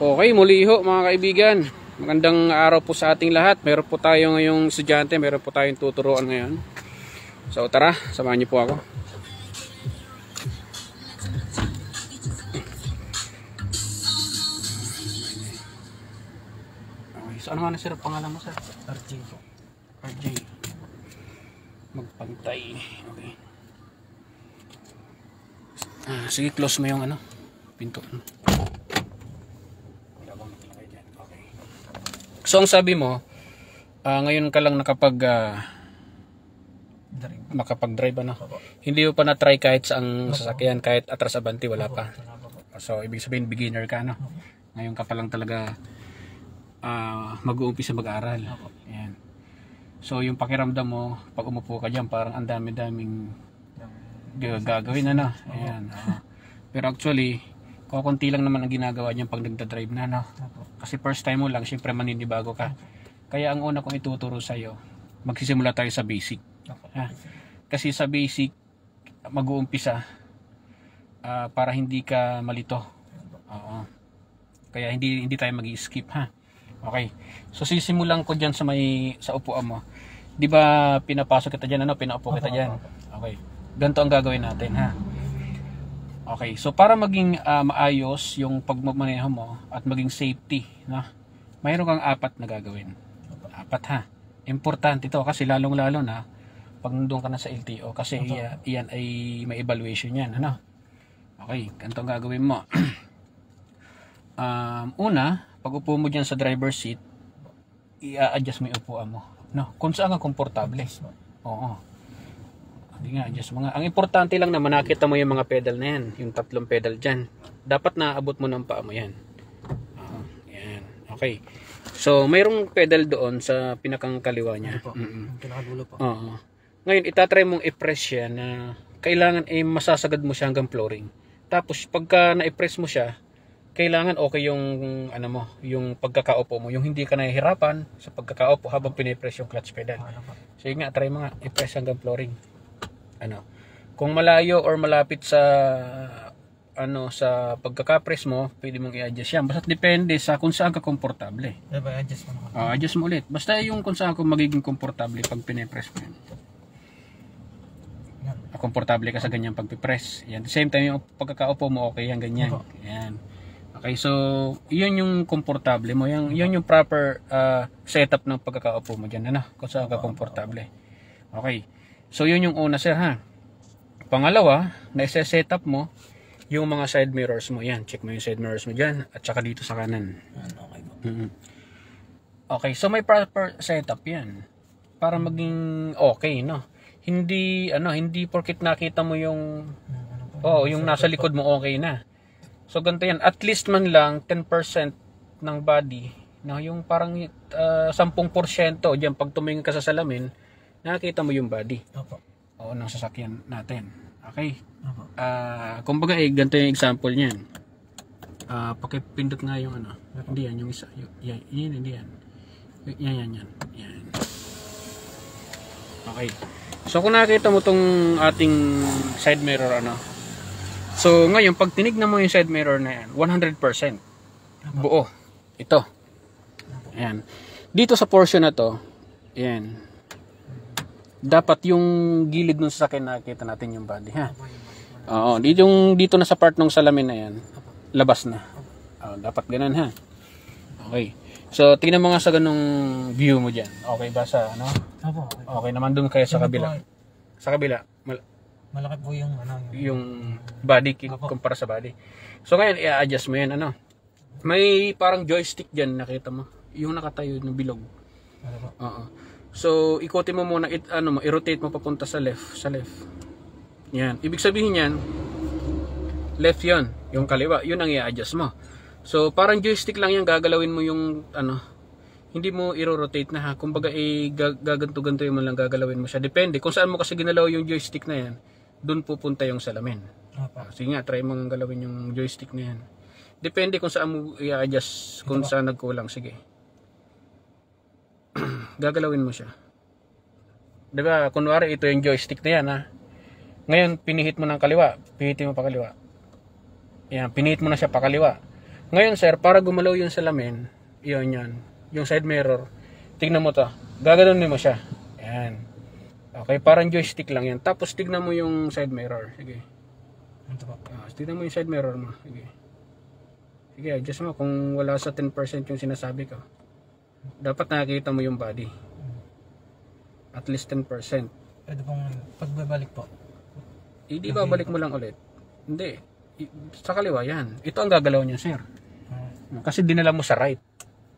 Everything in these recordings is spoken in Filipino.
Okay, muli ho mga kaibigan. Magandang araw po sa ating lahat. Meron po tayo ngayong estudyante, meron po tayong tuturuan ngayon. So tara, samahan niyo po ako. Okay, so ano nga na sir, pangalan mo sir? RJ po. RJ. Magpantay. Okay. Sige, close mo yung ano, pinto. So ang sabi mo, ngayon ka lang nakapag-drive ano? Hindi mo pa na-try kahit saang sasakyan, kahit atras abanti, wala pa. So ibig sabihin beginner ka no? Ngayon ka pa lang talaga mag-uumpisa mag-aaral. Ayan. So yung pakiramdam mo, pag umupo ka dyan, parang ang dami-daming gagawin ano? Ayan. Pero actually, kukunti lang naman ang ginagawa niyan pag nagda-drive na no? Kasi first time mo lang, syempre maninibago ka. Kaya ang una kong ituturo sa iyo, magsisimula tayo sa basic. Ha? Kasi sa basic, mag-uumpisa para hindi ka malito. Oo. Kaya hindi tayo mag-i-skip ha. Okay. So sisimulan ko diyan sa upuan mo. 'Di ba pinapasok kita diyan ano, pinaupo kita diyan. Okay. Ganito ang gagawin natin ha. Okay, so para maging maayos yung pagmamaneho mo at maging safety, no? Mayroon kang apat na gagawin. Apat ha. Importante ito kasi lalong-lalo na pag nandun ka na sa LTO kasi iyan ay may evaluation yan, ano? Okay, ganito ang gagawin mo. Una, pag upo mo dyan sa driver's seat, i-adjust mo yung upuan mo, no? Kung saan ka komportable. Oo. Hindi nga, just ang importante lang na nakita mo yung mga pedal na yan, yung tatlong pedal dyan. Dapat naabot mo ng paa mo yan. Yan. Okay. So, mayroong pedal doon sa pinakang kaliwa niya. Pinakadulo po. Ngayon, itatry mong i-press siya na kailangan masasagad mo siya hanggang flooring. Tapos, pagka na-press mo siya, kailangan okay yung ano mo, yung pagkakaupo mo, yung hindi ka nahihirapan sa pagkakaupo habang pinipress yung clutch pedal. So, yun nga, try mo nga, i-press hanggang flooring. Ano, kung malayo or malapit sa sa pagkaka-press mo, pwede mong i-adjust yan. Basta depende sa kung saan ka komportable. Adjust mo. Adjust mo ulit. Basta yung kung saan ka magiging komportable pag pinipress mo yan. Komportable ka sa ganyan pagpipress. Yan. At the same time, yung pagkakaupo mo, okay yan, ganyan. Yan. Okay, so, yun yung komportable mo. Yun yung proper setup ng pagkakaupo mo dyan. Ano? Kung saan ka komportable. Okay. So yun yung una sir ha. Pangalawa, na-set up mo yung mga side mirrors mo. Yan, check mo yung side mirrors mo dyan at saka dito sa kanan. Okay, so may proper setup yan para maging okay, no? Hindi porket nakita mo yung yung nasa likod mo okay na. So ganito yan, at least man lang 10% ng body, no, yung parang 10% diyan pag tumingin ka sa salamin, nakita mo yung body. Ng sasakyan natin. Okay? Kumbaga ganito yung example niyan. Pakipindot nga yung ano. Hindi yan, yung isa. Hindi yan. Yan. Okay. So kung nakita mo tong ating side mirror ano. So ngayon pag tinignan mo yung side mirror na yan, 100% buo. Ito. Ayan. Dito sa portion na to, ayan. Dapat yung gilid ng sasakyan nakita natin yung body ha. Dito na sa part ng salamin na yan, labas na. Dapat ganun ha. Okay. So tingnan mo nga sa ganung view mo diyan. Okay ba sa ano? Okay naman doon kaya sa kabila. Sa kabila, malaki po yung yung body kumpara sa body. So ngayon i-adjust mo yan ano. May parang joystick diyan nakita mo. Yung nakatayo ng bilog. So, ikotin mo muna, i-rotate mo papunta sa left. Yan. Ibig sabihin yan, left yon, yung kaliwa, yun ang i-adjust mo. So, parang joystick lang yan, gagalawin mo yung, hindi mo i-rotate na ha. Kumbaga, gaganto-ganto yung lang gagalawin mo siya. Depende, kung saan mo kasi ginalaw yung joystick na yan, dun pupunta yung salamin. Sige nga, try mo nga galawin yung joystick na yan. Depende kung saan mo i-adjust, kung saan nagkulang, sige. Gagalawin mo siya. Diba, kunwari ito yung joystick na yan ha. Ngayon, pinihit mo ng kaliwa. Pihitin mo pa kaliwa. Yan, pinihit mo na siya pa kaliwa. Ngayon sir, para gumalaw yung salamin, yan. Yung side mirror, tignan mo to. Gaganunin mo siya. Yan. Okay, parang joystick lang yan. Tapos tignan mo yung side mirror. Sige. Ito po. Tignan mo yung side mirror mo. Sige. Sige, adjust mo kung wala sa 10% yung sinasabi ko. Dapat nakikita mo yung body. At least 10%. Pwede pong pagbabalik po. Hindi babalik mo lang ulit. Hindi. Sa kaliwa yan. Ito ang gagalaw niya, sir. Kasi dinala mo sa right.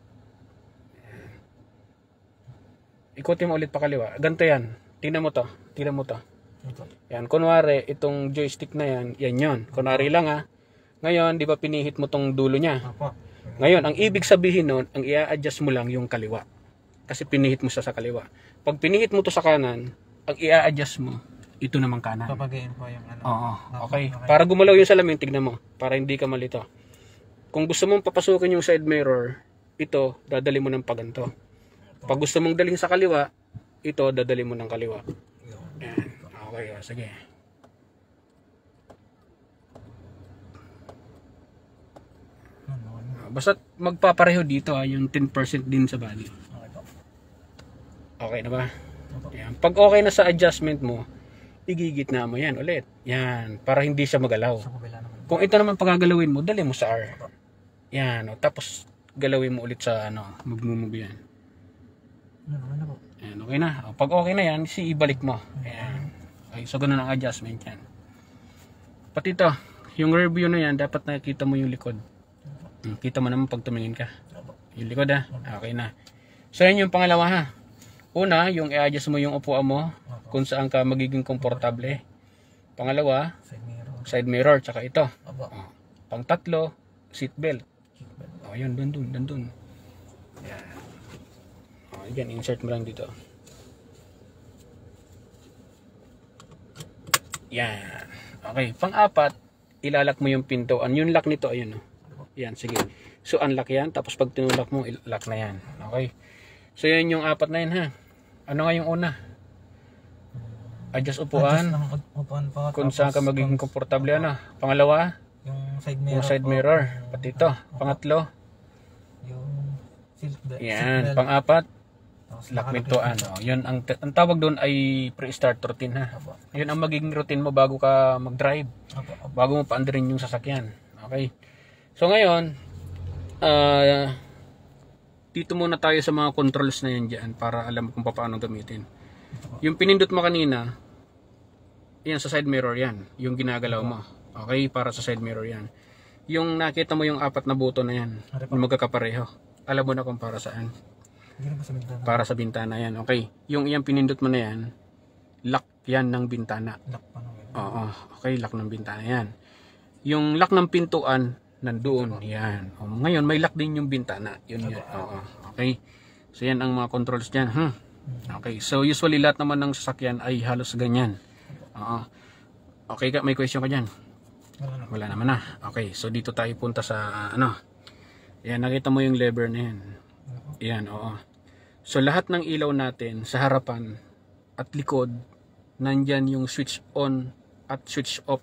Ikutin mo ulit pa kaliwa. Ganito yan. Tingnan mo to. Tingnan mo to. Yan. Kunwari, itong joystick na yan, yan yun. Kunwari lang ha. Ngayon, di ba pinihit mo tong dulo niya? Ngayon, ang ibig sabihin nun, ang i-adjust mo lang yung kaliwa. Kasi pinihit mo siya sa kaliwa. Pag pinihit mo to sa kanan, ang i-adjust mo, ito naman kanan. Papagayin po yung ano. Oo, okay. Para gumalaw yung salamin, tignan mo. Para hindi ka malito. Kung gusto mong papasukin yung side mirror, ito, dadali mo ng paganto. Pag gusto mong dalhin sa kaliwa, ito, dadali mo ng kaliwa. Yan. Okay, sige. Basta magpapareho dito yung 10% din sa body. Okay na ba? Yan. Pag okay na sa adjustment mo, igigitna mo yan ulit. Yan, para hindi siya magalaw. Kung ito naman pagagalawin mo, dali mo sa R. Yan, tapos galawin mo ulit sa mag-move yan. Yan, okay na. Pag okay na yan, ibalik mo. Yan. Okay, so ganun ang adjustment yan. Pati ito, yung rear view na yan, dapat nakikita mo yung likod. Kita mo naman pag tumingin ka. Yung likod okay na. So yan yung pangalawa ha. Una, yung i-adjust mo yung upuan mo kung saan ka magiging komportable. Pangalawa, side mirror, tsaka ito. Pang-tatlo, seat belt. Yan, dun. Yan, insert mo lang dito. Yan. Okay, pang-apat, ilalak mo yung pintuan. Yung lock nito, ayun. Yan, sige. So, unlock yan. Tapos pag tinulak mo, lock na yan. Okay. So, yan yung apat na yan ha. Ano nga yung una? Adjust upuan. Kung saan ka magiging komportable. Pangalawa? Yung side mirror. Pati ito. Pangatlo? Yung seat belt. Yan. Pang-apat? Lock pintuan. Yun ang tawag doon ay pre-start routine ha. Yun ang magiging routine mo bago ka mag-drive. Bago mo paandarin yung sasakyan. Okay. So ngayon, dito muna tayo sa mga controls na yan dyan para alam mo kung paano gamitin. Yung pinindot mo kanina, yan sa side mirror yan. Yung ginagalaw mo. Okay, para sa side mirror yan. Yung nakita mo yung apat na buto na yan, yung magkakapareho. Alam mo na kung para saan. Para sa bintana yan. Okay, yung iyang pinindot mo na yan, lock yan ng bintana. Oo, okay, lock ng bintana yan. Yung lock ng pintuan, nandoon. Yan. Ngayon, may lock din yung bintana. Yun yan. Okay. So, yan ang mga controls dyan. Okay. So, usually, lahat naman ng sasakyan ay halos ganyan. Okay ka? May question ka dyan? Wala naman na. Okay. So, dito tayo punta sa, Yan. Nakita mo yung lever na yan. Yan. So, lahat ng ilaw natin sa harapan at likod, nandyan yung switch on at switch off.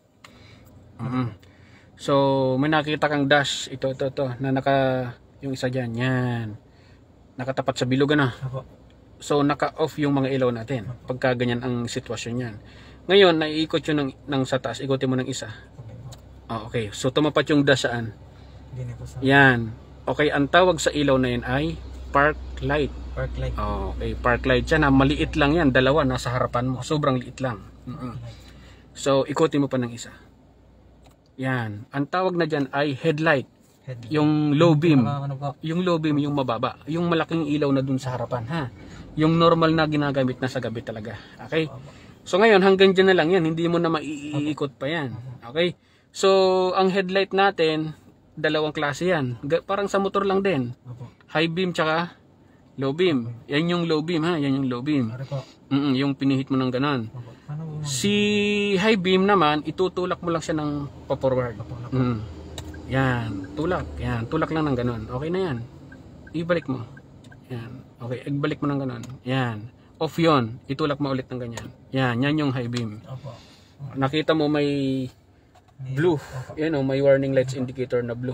So, may nakita kang dash, ito, na yung isa dyan, yan. Nakatapat sa bilog, So, naka-off yung mga ilaw natin, pagka ganyan ang sitwasyon yan. Ngayon, naiikot yun ng sa taas, ikutin mo ng isa. Okay, so tumapat yung dash saan? Yan. Okay, ang tawag sa ilaw na yan ay park light. Okay, park light yan, maliit lang yan, dalawa, nasa harapan mo, sobrang liit lang. So, ikutin mo pa ng isa. Yan. Ang tawag na dyan ay headlight. Yung low beam. Yung low beam, yung mababa. Yung malaking ilaw na dun sa harapan. Yung normal na ginagamit na sa gabi talaga. Okay? So ngayon, hanggang dyan na lang yan. Hindi mo na maiikot pa yan. Okay? So, ang headlight natin, dalawang klase yan. Parang sa motor lang din. High beam tsaka low beam. Yan yung low beam Yan yung low beam. Yung pinihit mo ng ganon. Si high beam naman, itutulak mo lang siya ng pa-forward. Yan, tulak. Yan, tulak lang ng ganon. Okay na yan. Ibalik mo. Yan. Okay, ibalik mo ng ganon. Yan. Off yun. Itulak mo ulit ng ganyan. Yan, yan yung high beam. Nakita mo may blue. Yan may warning lights indicator na blue.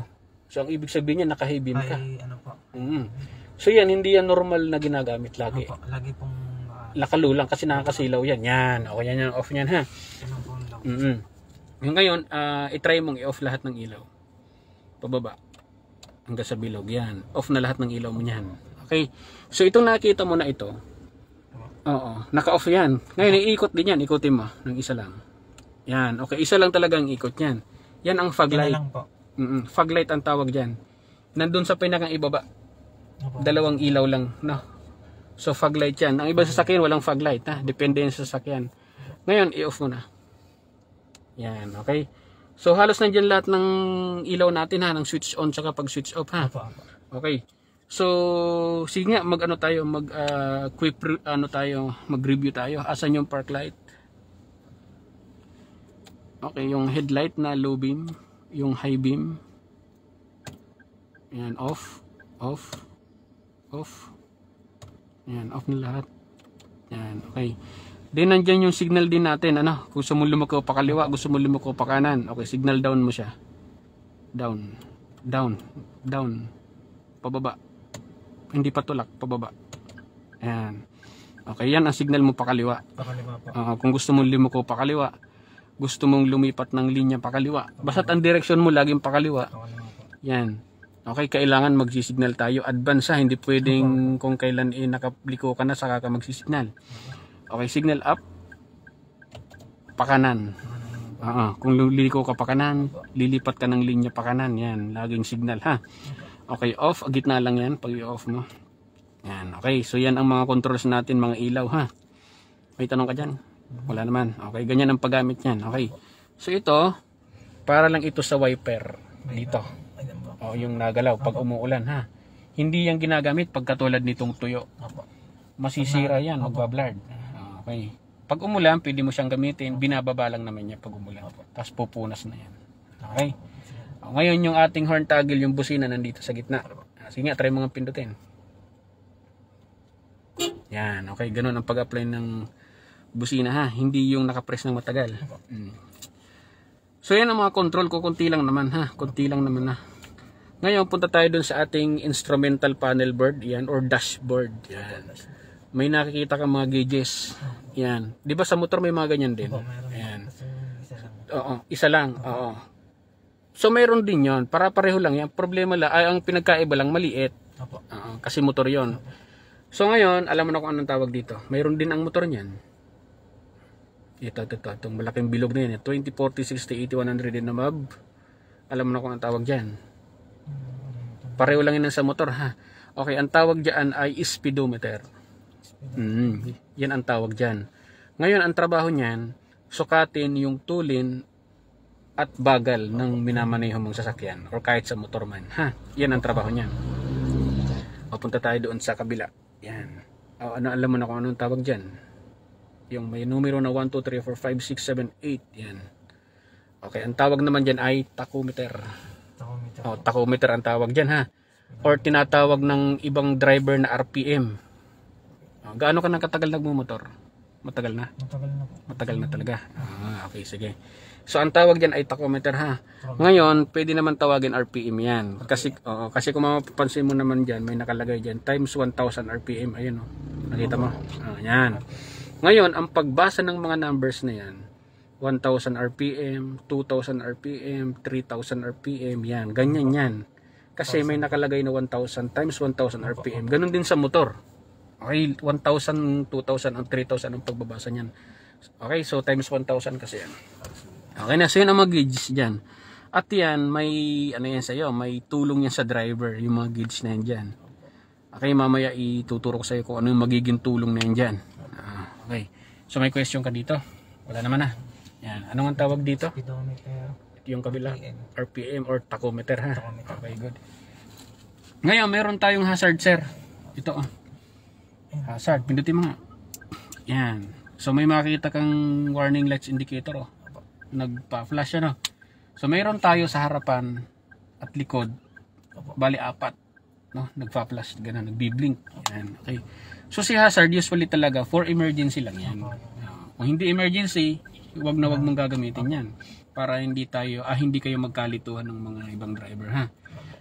So ang ibig sabihin niya naka-high beam ka. Ay, ano po. So yan, hindi yan normal na ginagamit lagi. Opo, lagi pong Lakalulang kasi nakakasilaw yan. Yan. O yan yan. Off yan ha. ganun po lang. Yung ngayon, i-try mong i-off lahat ng ilaw. Pababa. Hanggang sa bilog. Yan. Off na lahat ng ilaw mo yan. Okay. So itong nakita mo na ito. Oo. Naka-off yan. Ngayon, iikot din yan. Ikutin mo. Ng isa lang. Yan. Okay. Isa lang talaga ang ikot yan. Yan ang fog Yan light. lang po. Fog light ang tawag dyan. Nandun sa pinakang ibaba. Opo. Dalawang ilaw lang, no? So fog light yan. Ang iba sa sasakyan walang fog light, ha? Depende yan sa sasakyan. Ngayon, i-off mo na. Yan, okay? So halos nandiyan lahat ng ilaw natin, ha? Ng switch on tsaka pag switch off, ha? Opo. Okay. So sige nga, mag-ano tayo, mag-review tayo. Asan yung park light? Okay, yung headlight na low beam, yung high beam. Yan, off. Yan, off na lahat. Yan, okay. Then nandyan yung signal din natin, ano? Kung gusto mo lumako pa kaliwa, gusto mo lumako pa kanan. Okay, signal down mo siya. Down. Pababa. Hindi pa tulak, pababa. Yan. Okay, yan ang signal mo pa kaliwa. Pakaliwa po. Kung gusto mo lumako pa kaliwa, gusto mong lumipat ng linya pa kaliwa. Basta't ang direksyon mo laging pa kaliwa. Pakaliwa po. Yan. Okay, kailangan magsisignal tayo. Advance ha, hindi pwedeng kung kailan nakapliko ka na saka ka magsisignal. Okay, signal up. Pakanan. Kung liliko ka pakanan, lilipat ka ng linya pakanan. Yan, laging signal ha. Okay, off. Gitna lang yan pag i-off mo. Yan, okay. So yan ang mga controls natin, mga ilaw ha. May tanong ka dyan? Wala naman. Okay, ganyan ang paggamit yan. Okay. So ito, para lang ito sa wiper. Dito. O, yung nagalaw pag umuulan ha. Hindi yan ginagamit pag katulad nitong tuyo. Masisira yan, magbablard. Okay. Pag umulan, pwede mo siyang gamitin. Binababa lang naman niya pag umulan. Tapos pupunas na yan. Okay. Ngayon yung ating horn toggle, yung busina nandito sa gitna. Sige nga, try mga pindutin. Yan, okay. Ganun ang pag-apply ng busina ha. Hindi yung nakapress ng matagal. So yan ang mga control ko. Kunti lang naman ha. Kunti lang naman ha. Ngayon, punta tayo dun sa ating instrumental panel board, yan, or dashboard. Yan. May nakikita kang mga gauges. Yan. Di ba sa motor may mga ganyan din? Yan. Oo, isa lang. Oo. So, mayroon din yon. Para pareho lang yan. Problema lang, ang pinagkaiba lang, maliit. Kasi motor yon. So, ngayon, alam mo na kung anong tawag dito. Mayroon din ang motor niyan. Ito. Itong malaking bilog na yan. 20, 40, 60, 80, 100 din na mab. Alam mo na kung anong tawag dyan. Pareho lang yun sa motor ha. Okay, ang tawag dyan ay speedometer. Yan ang tawag dyan. Ngayon, ang trabaho niyan, sukatin yung tulin at bagal ng minamaneho mong sasakyan or kahit sa motor man. Ha? Yan ang trabaho niyan. Papunta tayo doon sa kabila. Yan. Alam mo na kung anong tawag dyan? Yung may numero na 1, 2, 3, 4, 5, 6, 7, 8. Yan. Okay, ang tawag naman dyan ay tachometer. Tachometer ang tawag dyan ha. Or tinatawag ng ibang driver na RPM. Gaano ka nang katagal nagmumotor? Matagal na? Matagal na talaga. Okay, sige. So ang tawag dyan ay tachometer ha. Ngayon, pwede naman tawagin RPM yan. Kasi kung mapapansin mo naman dyan, may nakalagay dyan, times 1,000 RPM. Ayun o. Nakita mo? Yan. Ngayon, ang pagbasa ng mga numbers na yan, 1,000 RPM, 2,000 RPM, 3,000 RPM, yan. Ganyan yan. Kasi may nakalagay na 1,000 times 1,000 RPM. Ganun din sa motor. Okay, 1,000, 2,000, 3,000 ang pagbabasa niyan. Okay, so times 1,000 kasi yan. Okay na, so yun ang mga gauge dyan. At yan, may, ano yan sa'yo, may tulong yan sa driver, yung mga gauge na yan dyan. Okay, mamaya ituturo ko sa'yo kung ano yung magiging tulong na yan dyan. Okay, so may question ka dito? Wala naman na. Yan, anong ang tawag dito? Speedometer. Yung kabila, RPM or tachometer ha. Okay, good. Ngayon, meron tayong hazard sir. Ito hazard, pindutin mo nga. Yan. So may makikita kang warning lights indicator nagpa-flash ano. So mayroon tayo sa harapan at likod. Bali 4, no? Nagpa-flash ganun, nagbi-blink. Yan, okay. So si hazard usually talaga for emergency lang yan. Kung hindi emergency, wag mong gagamitin yan para hindi kayo magkalituhan ng mga ibang driver ha.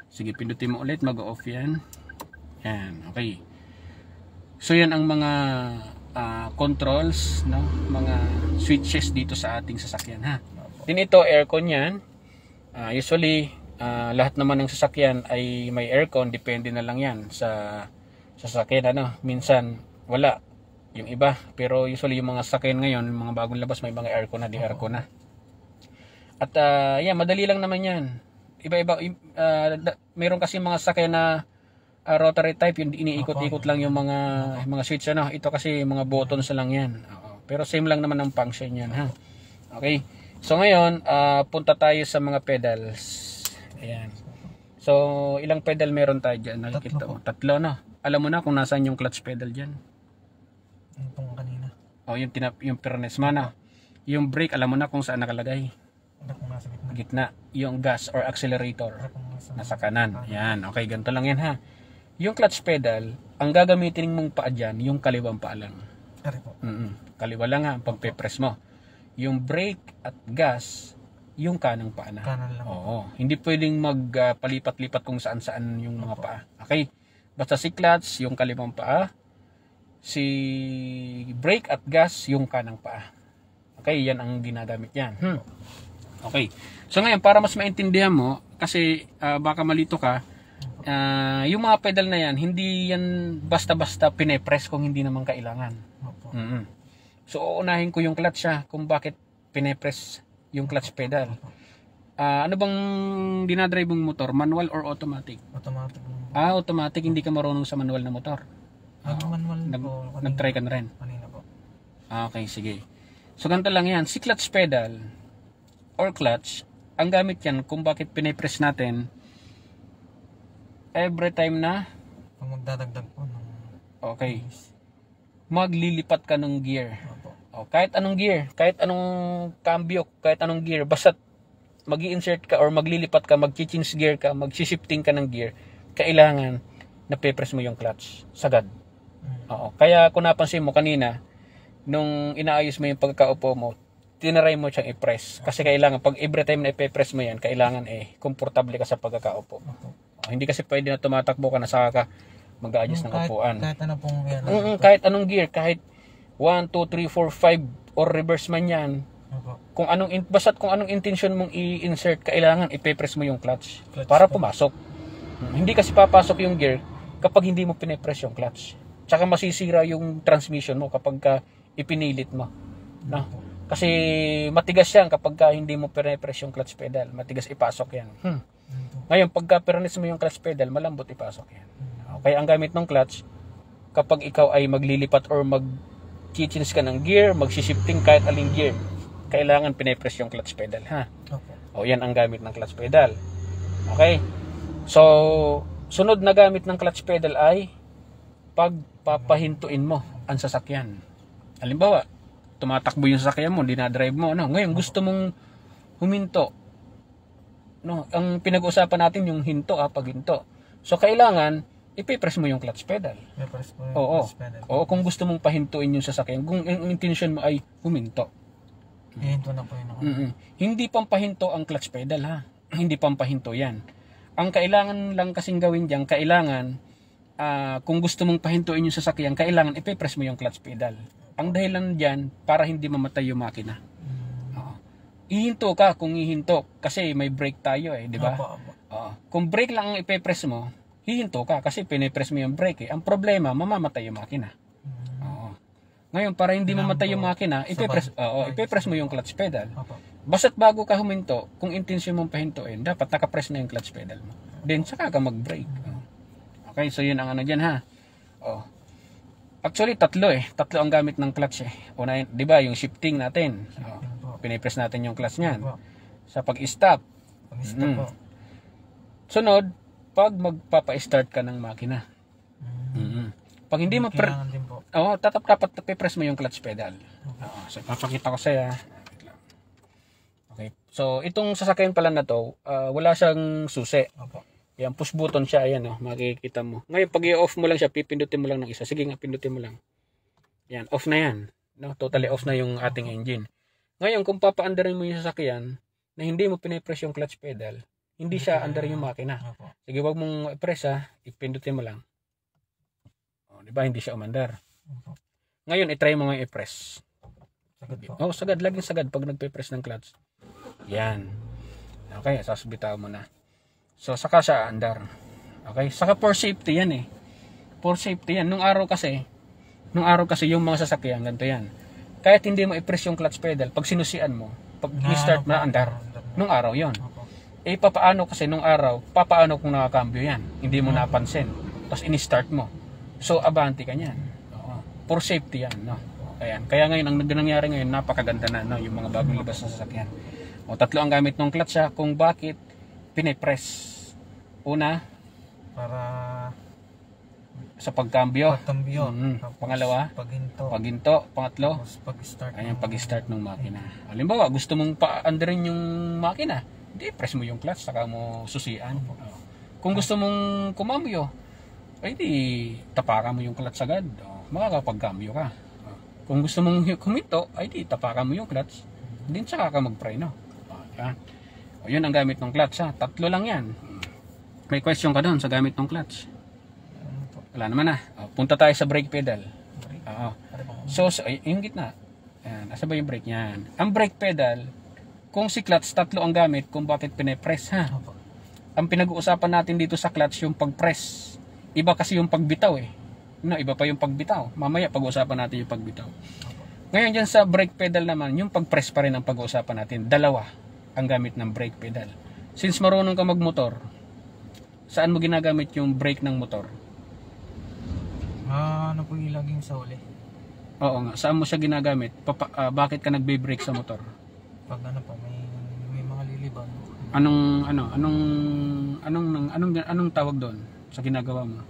Sige, pindutin mo ulit, mag-off yan. Yan, okay. So yan ang mga controls, no? Mga switches dito sa ating sasakyan, ha. Din ito aircon yan. Usually lahat naman ng sasakyan ay may aircon, depende na lang yan sa sasakyan, ano. Minsan wala yung iba, pero usually yung mga sasakyan ngayon, yung mga bagong labas, may mga aircon na, di aircon na. At yan, madali lang naman yan. Iba-iba, mayroon kasi mga sasakyan na rotary type, yung iniikot-ikot lang yung mga switch, ano. Ito kasi mga buttons lang yan. Pero same lang naman ang function yan, ha. Okay. So ngayon, punta tayo sa mga pedals. Ayan. So ilang pedal meron tayo dyan? Nakikita mo. Tatlo, no. Alam mo na kung nasaan yung clutch pedal dyan. Itong kanina. Yung furnace man, no. Yung brake, alam mo na kung saan nakalagay. Kung nasa gitna. Gitna. Yung gas or accelerator, nasa kanan. Yan. Okay, ganito lang yan, ha. Yung clutch pedal, ang gagamitin mong paa dyan, yung kaliwang paa lang. Kaliwa lang, ha, pagpe-press mo. Yung brake at gas, yung kanang paa na. Kanan lang. Oo. Hindi pwedeng magpalipat-lipat kung saan-saan yung mga paa. Okay? Basta si clutch, yung kaliwang paa. Si brake at gas, yung kanang paa. Okay? Yan ang ginagamit yan. Okay. So ngayon, para mas maintindihan mo, kasi baka malito ka, yung mga pedal na yan, hindi yan basta-basta pinepress kung hindi naman kailangan. So uunahin ko yung clutch siya, kung bakit pinepress yung clutch pedal. Ano bang dinadrive mong motor? Manual or automatic? Automatic. Automatic. Hindi ka marunong sa manual na motor? Manual po. Nag-try ka na rin? Kanina po. Okay, sige. So ganito lang yan. Si clutch pedal or clutch, ang gamit yan kung bakit pinepress natin every time na Pag magdadagdag po ng... okay, maglilipat ka ng gear. Kahit anong gear, kahit anong cambio, kahit anong gear, basta mag-i-insert ka or maglilipat ka, mag-change gear ka, mag-shifting ka ng gear, kailangan na pe-press mo yung clutch sagad. Kaya kung napansin mo kanina, nung inaayos mo yung pagkakaupo mo, tinaray mo siyang i-press. Kasi kailangan, pag every time na i-press mo yan, kailangan komportable ka sa pagkakaupo. Hindi kasi pwede na tumatakbo ka na saka ka mag-a-adjust ng upuan. Kahit ano pong yan. Kahit anong gear, kahit 1, 2, 3, 4, 5 or reverse man yan. Kung anong intention mong i-insert, kailangan ipe-press mo yung clutch para pumasok. Hindi kasi papasok yung gear kapag hindi mo pine-press yung clutch. Tsaka masisira yung transmission mo kapag ipinilit mo. No? Kasi matigas yan kapag hindi mo pine-press yung clutch pedal. Matigas ipasok yan. Ngayon, pagka press mo yung clutch pedal, malambot ipasok yan. Okay, ang gamit ng clutch, kapag ikaw ay maglilipat or mag-change ka ng gear, mag-shifting kahit aling gear, kailangan pine-press yung clutch pedal, ha? Yan ang gamit ng clutch pedal. Okay? So, sunod na gamit ng clutch pedal ay pagpapahintuin mo ang sasakyan. Halimbawa, tumatakbo yung sasakyan mo, dinadrive mo, no? Ngayon, gusto mong huminto. No, ang pinag-uusapan natin yung hinto, paghinto. So, kailangan ipe-press mo yung clutch pedal. Oo, kung gusto mong pahintuin yung sasakyan, kung ang intention mo ay huminto. Hihinto na po yun. Hindi pampahinto ang clutch pedal, ha. Hindi pampahinto yan. Ang kailangan lang kasing gawin diyan, kailangan kung gusto mong pahintuin yung sasakyan, kailangan ipe-press mo yung clutch pedal. Ang dahilan diyan para hindi mamatay yung makina. Ihinto ka kung ihinto kasi may brake tayo, di ba? Kung brake lang ang ipe-press mo, hihinto ka kasi pine-press mo yung brake. Ang problema, mamamatay yung makina. Ngayon, para hindi mamatay yung makina, ipe-press mo yung clutch pedal. Basta't bago ka huminto, kung intention mong pahintuin, dapat nakapress na yung clutch pedal mo. Then, saka ka mag-brake. Okay, so yun ang ano dyan, ha. Actually, tatlo ang gamit ng clutch, Una, di ba, yung shifting natin. Pinipress natin yung clutch niyan. Sa pag-stop. Sunod, pag magpapa-start ka ng makina. Pag hindi mo dapat press mo yung clutch pedal. So papakita ko sa iyo. Okay. So itong sasakyan pala na to, wala siyang susi. Yan, push button siya, ayan, makikita mo. Ngayon pag i-off mo lang siya, pipindutin mo lang ng isa. Sige nga, pindutin mo lang. Yan, off na yan. No, totally off na yung ating engine. Ngayon kung papaandarin mo yung sasakyan na hindi mo pine-press yung clutch pedal, hindi siya under yung makina. Sige, wag mong i-press ha. Ipindutin mo lang. O, di ba? Hindi siya umandar. Opo. Ngayon, i-try mo nga i-press. Sagad po. Oh, sagad. Laging sagad pag nagpe-press ng clutch. Yan. Okay, sasabitaw mo na. So, saka siya andar. Okay? Saka for safety yan eh. For safety yan. Nung araw kasi yung mga sasakyan, ganito yan. Kahit hindi mo i-press yung clutch pedal, pag sinusian mo, pag i-start mo na andar. Nung araw yon. Opo. Eh, papaano kasi nung araw, papaano kung nakakambyo yan? Hindi mo napansin. Tapos in-start mo. So, abante ka niyan. Oo. For safety yan, no? Ayan. Kaya ngayon, ang nangyari ngayon, napakaganda na, no? Yung mga bagong labas na sasakyan. O, tatlo ang gamit ng clutch, ha? Kung bakit pinipress. Una, Para sa pagkambyo. pagkambyo. Tapos Pangalawa, paghinto. paghinto. Pangatlo, Tapos pag-start. ayan, pag-start ng makina. Halimbawa, gusto mong pa-underin yung makina, di press mo yung clutch, saka mo susian. Kung gusto mong kumambyo, ay di tapakan mo yung clutch agad. Makakapagkambyo ka. Kung gusto mong kuminto, ay di tapakan mo yung clutch. Din saka ka mag-preno. Yan. Yun ang gamit ng clutch ha. Tatlo lang yan. May question ka doon sa gamit ng clutch? Ano po? Wala naman na. Punta tayo sa brake pedal. Brake. Oo. Pare po. So, yung gitna. Ayan, asa ba yung brake niyan? Ang brake pedal, kung si clutch, tatlo ang gamit kung bakit pinipress ha. Opo. Ang pinag-uusapan natin dito sa clutch yung pag-press. Iba kasi yung pagbitaw eh. No, iba pa yung pagbitaw. Mamaya pag-uusapan natin yung pagbitaw. Opo. Ngayon dyan sa brake pedal naman, yung pag-press pa rin ang pag-uusapan natin. Dalawa ang gamit ng brake pedal. Since marunong ka magmotor, saan mo ginagamit yung brake ng motor? Ano po yung laging sa uli? Oo nga, saan mo siya ginagamit? Bakit ka nagbe-brake sa motor? Pag ano po, may mga liliban. Anong tawag doon sa ginagawa mo?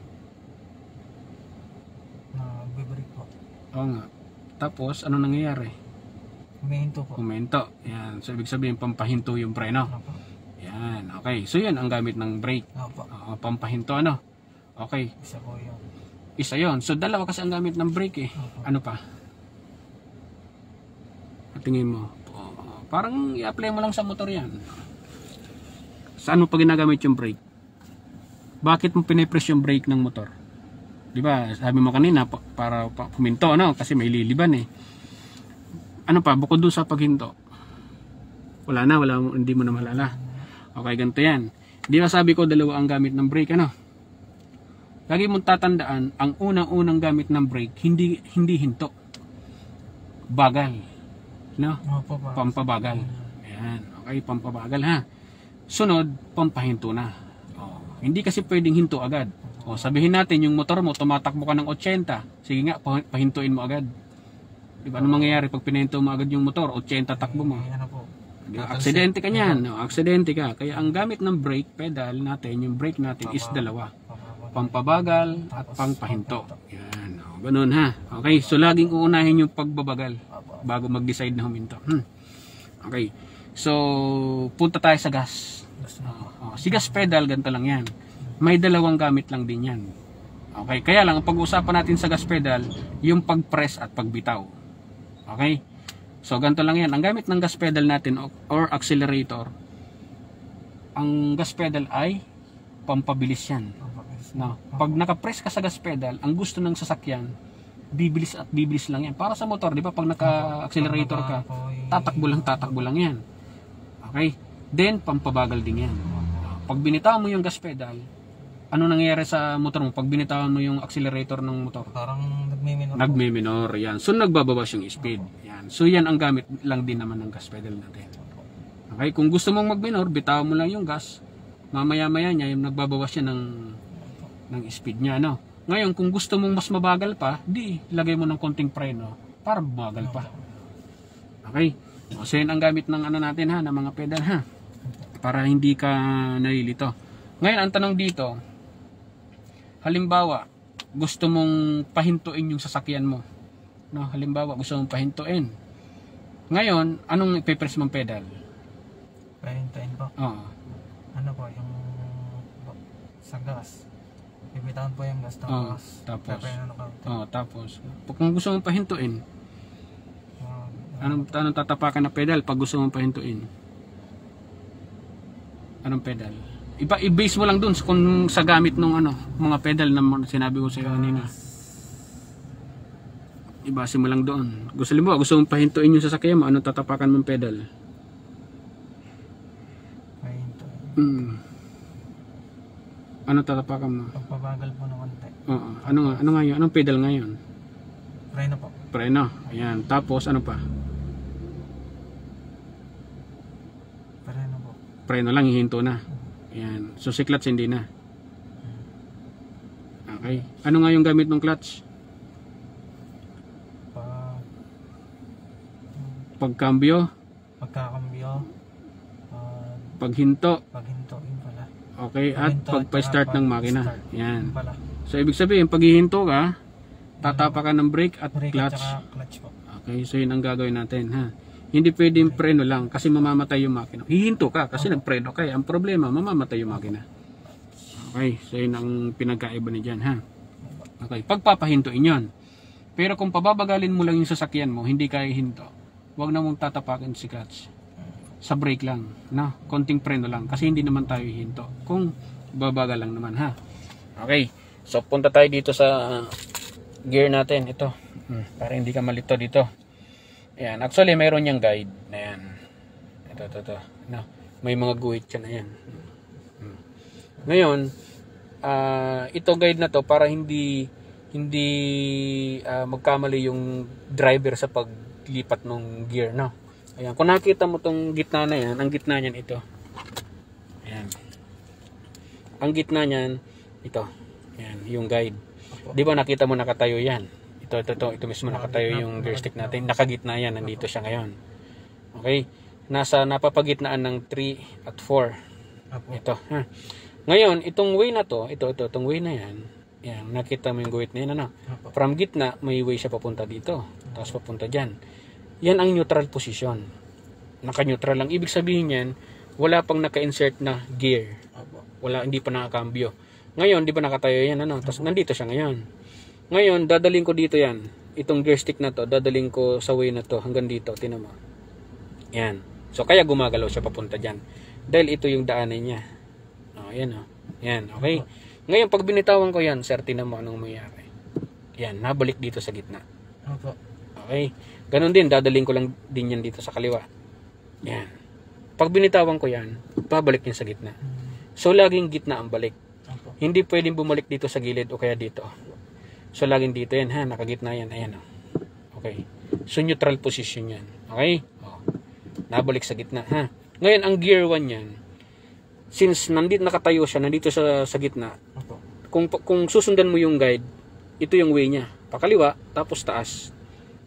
Nagbe-brake po. Oo nga. Tapos, anong nangyayari? Humihinto po. Huminto. Yan. So, ibig sabihin, pampahinto yung preno. Opo. Yan. Okay. So, yan ang gamit ng brake. Opo. Pampahinto, ano? Okay. Isa po yun. Isa yon. So, dalawa kasi ang gamit ng brake eh. Opo. Ano pa? Tingin mo. Parang i-apply mo lang sa motor yan. Saan mo pa ginagamit yung brake? Bakit mo pinipress yung brake ng motor? Di ba? Sabi mo kanina, para puminto, ano? Kasi may liliban eh. Ano pa? Bukod doon sa paghinto. Wala, hindi mo na malala. Okay, ganito yan. Di ba sabi ko dalawa ang gamit ng brake, ano? Lagi mong tatandaan, ang unang-unang gamit ng brake, hindi hinto. Bagal. No? Opo pa. Pampabagal. Ayan. Okay, pampabagal ha. Sunod, pampahinto na. Hindi kasi pwedeng hinto agad. Sabihin natin, yung motor mo, tumatakbo ka ng 80. Sige nga, pahintuin mo agad. Diba? Ano mangyayari pag pinahinto mo agad yung motor? 80 takbo mo. Ano po? Diba? Aksidente ka niyan. Aksidente ka. Kaya ang gamit ng brake pedal natin, yung brake natin is dalawa. Pampabagal at pampahinto. Yan. Ganun ha. Okay, so laging uunahin yung pagbabagal bago mag-decide na huminto. Okay. So, punta tayo sa gas. Si gas pedal, ganito lang yan. May dalawang gamit lang din yan. Okay, kaya lang, ang pag-uusapan natin sa gas pedal, yung pag-press at pagbitaw. Okay? So, ganito lang yan. Ang gamit ng gas pedal natin or accelerator, ang gas pedal ay pampabilis yan. No? Pag naka-press ka sa gas pedal, ang gusto ng sasakyan, bibilis at bibilis lang yan. Para sa motor, di ba? Pag naka-accelerator ka, tatakbo lang yan. Okay? Then, pampabagal din yan. Pag binitawan mo yung gas pedal, ano nangyayari sa motor mo? Pag binitawan mo yung accelerator ng motor? Parang nagme-minor. Nagme-minor, yan. So, nagbabawas yung speed. Yan. So, yan ang gamit lang din naman ng gas pedal natin. Okay? Kung gusto mong mag-minor, bitawan mo lang yung gas. Mamaya-maya niya, yung nagbabawas siya ng speed niya, no? Ngayon, kung gusto mong mas mabagal pa, di, lagay mo ng konting preno para mabagal pa. Okay? So, yan ang gamit ng ano natin ha, ng mga pedal ha. Para hindi ka nalilito. Ngayon, ang tanong dito, halimbawa, gusto mong pahintuin yung sasakyan mo. No? Halimbawa, gusto mong pahintuin. Ngayon, anong ipipress mong pedal? Pahintuin po. Oo. Ano po, yung sa gas. Bibitawan po yung gas tapos. Tapos. Kung gusto mong pahintuin, anong tatapakan na pedal pag gusto mong pahintuin? Anong pedal? i-base mo lang dun kung sa gamit ng ano, mga pedal na sinabi ko sa iyo kanina. Ibase mo lang doon. Gusto mong pahintuin yung sasakyan mo, anong tatapakan mong pedal? Pahintuin. Ano tatapakan mo? Pagpabagal po ng konti. Oo. Ano nga yun? Anong pedal ngayon? Preno po. Preno. Ayan. Tapos ano pa? Preno po. Preno lang, hihinto na. Ayan. So si clutch hindi na. Okay. Ano nga yung gamit ng clutch? Pagkambyo? Pagkakambyo. Paghinto? Paghinto. Yun pala. Okay. At pagpa-start ng makina. Ayan. Yun pala. So ibig sabihin, pag hihinto ka, tatapakan ng brake at Brake clutch. at saka clutch po. Okay. So yun ang gagawin natin, ha. Hindi pwedeng preno lang kasi mamamatay yung makina. Hihinto ka kasi nagpreno ka. Ang problema, mamamatay yung makina. Okay. So yun ang pinagkaiba ni dyan, ha. Okay. Pagpapahintuin yun. Pero kung pababagalin mo lang yung sasakyan mo, hindi kaya hinto, huwag na mong tatapakin si clutch. Sa brake lang, no? Konting preno lang kasi hindi naman tayo hihinto. Kung babagal lang naman, ha. Okay. So punta tayo dito sa gear natin. Ito. Para hindi ka malito dito. Ayan. Actually, mayroon niyang guide. Ayan. Ito. No? May mga guhit yan. Ayan. Ngayon, ito guide na to para hindi magkamali yung driver sa paglipat ng gear, no? Ayan, kung nakita mo tong gitna na yan, ang gitna niyan ito. Ayan. Ang gitna niyan ito. Ayan, yung guide. 'Di ba nakita mo nakatayo yan? Ito mismo nakatayo yung gear stick natin. Nakagitna yan, nandito siya ngayon. Okay? Napapagitnaan ng 3 at 4. Ito, ha. Ngayon, itong way na to, itong way na yan. Yan, nakita mo yung guhit na yan, ano? From gitna, may way siya papunta dito. Tapos papunta dyan. Yan ang neutral position. Naka-neutral lang. Ibig sabihin yan, wala pang naka-insert na gear. Hindi pa nakakambyo. Ngayon, di ba nakatayo yan, ano? Tapos nandito siya ngayon. Ngayon, dadaling ko dito yan. Itong gear stick na to, dadaling ko sa way na to hanggang dito. Tinan mo. Yan. So, kaya gumagalaw siya papunta dyan. Dahil ito yung daanan niya. Yan, Yan, okay? Ngayon, pag binitawan ko yan, sir, tinan mo anong mayayari. Yan, nabalik dito sa gitna. Okay? Ganon din, dadaling ko lang din yan dito sa kaliwa. Yan. Pag binitawan ko yan, babalik yan sa gitna. So, laging gitna ang balik. Hindi pwedeng bumalik dito sa gilid o kaya dito. So, laging dito yan, ha? Nakagitna yan. Ayan, Okay. So, neutral position yan. Okay? Nabalik sa gitna, ha? Ngayon, ang gear 1 yan, since nakatayo siya, nandito sa gitna, kung susundan mo yung guide, ito yung way niya. Pakaliwa, tapos taas.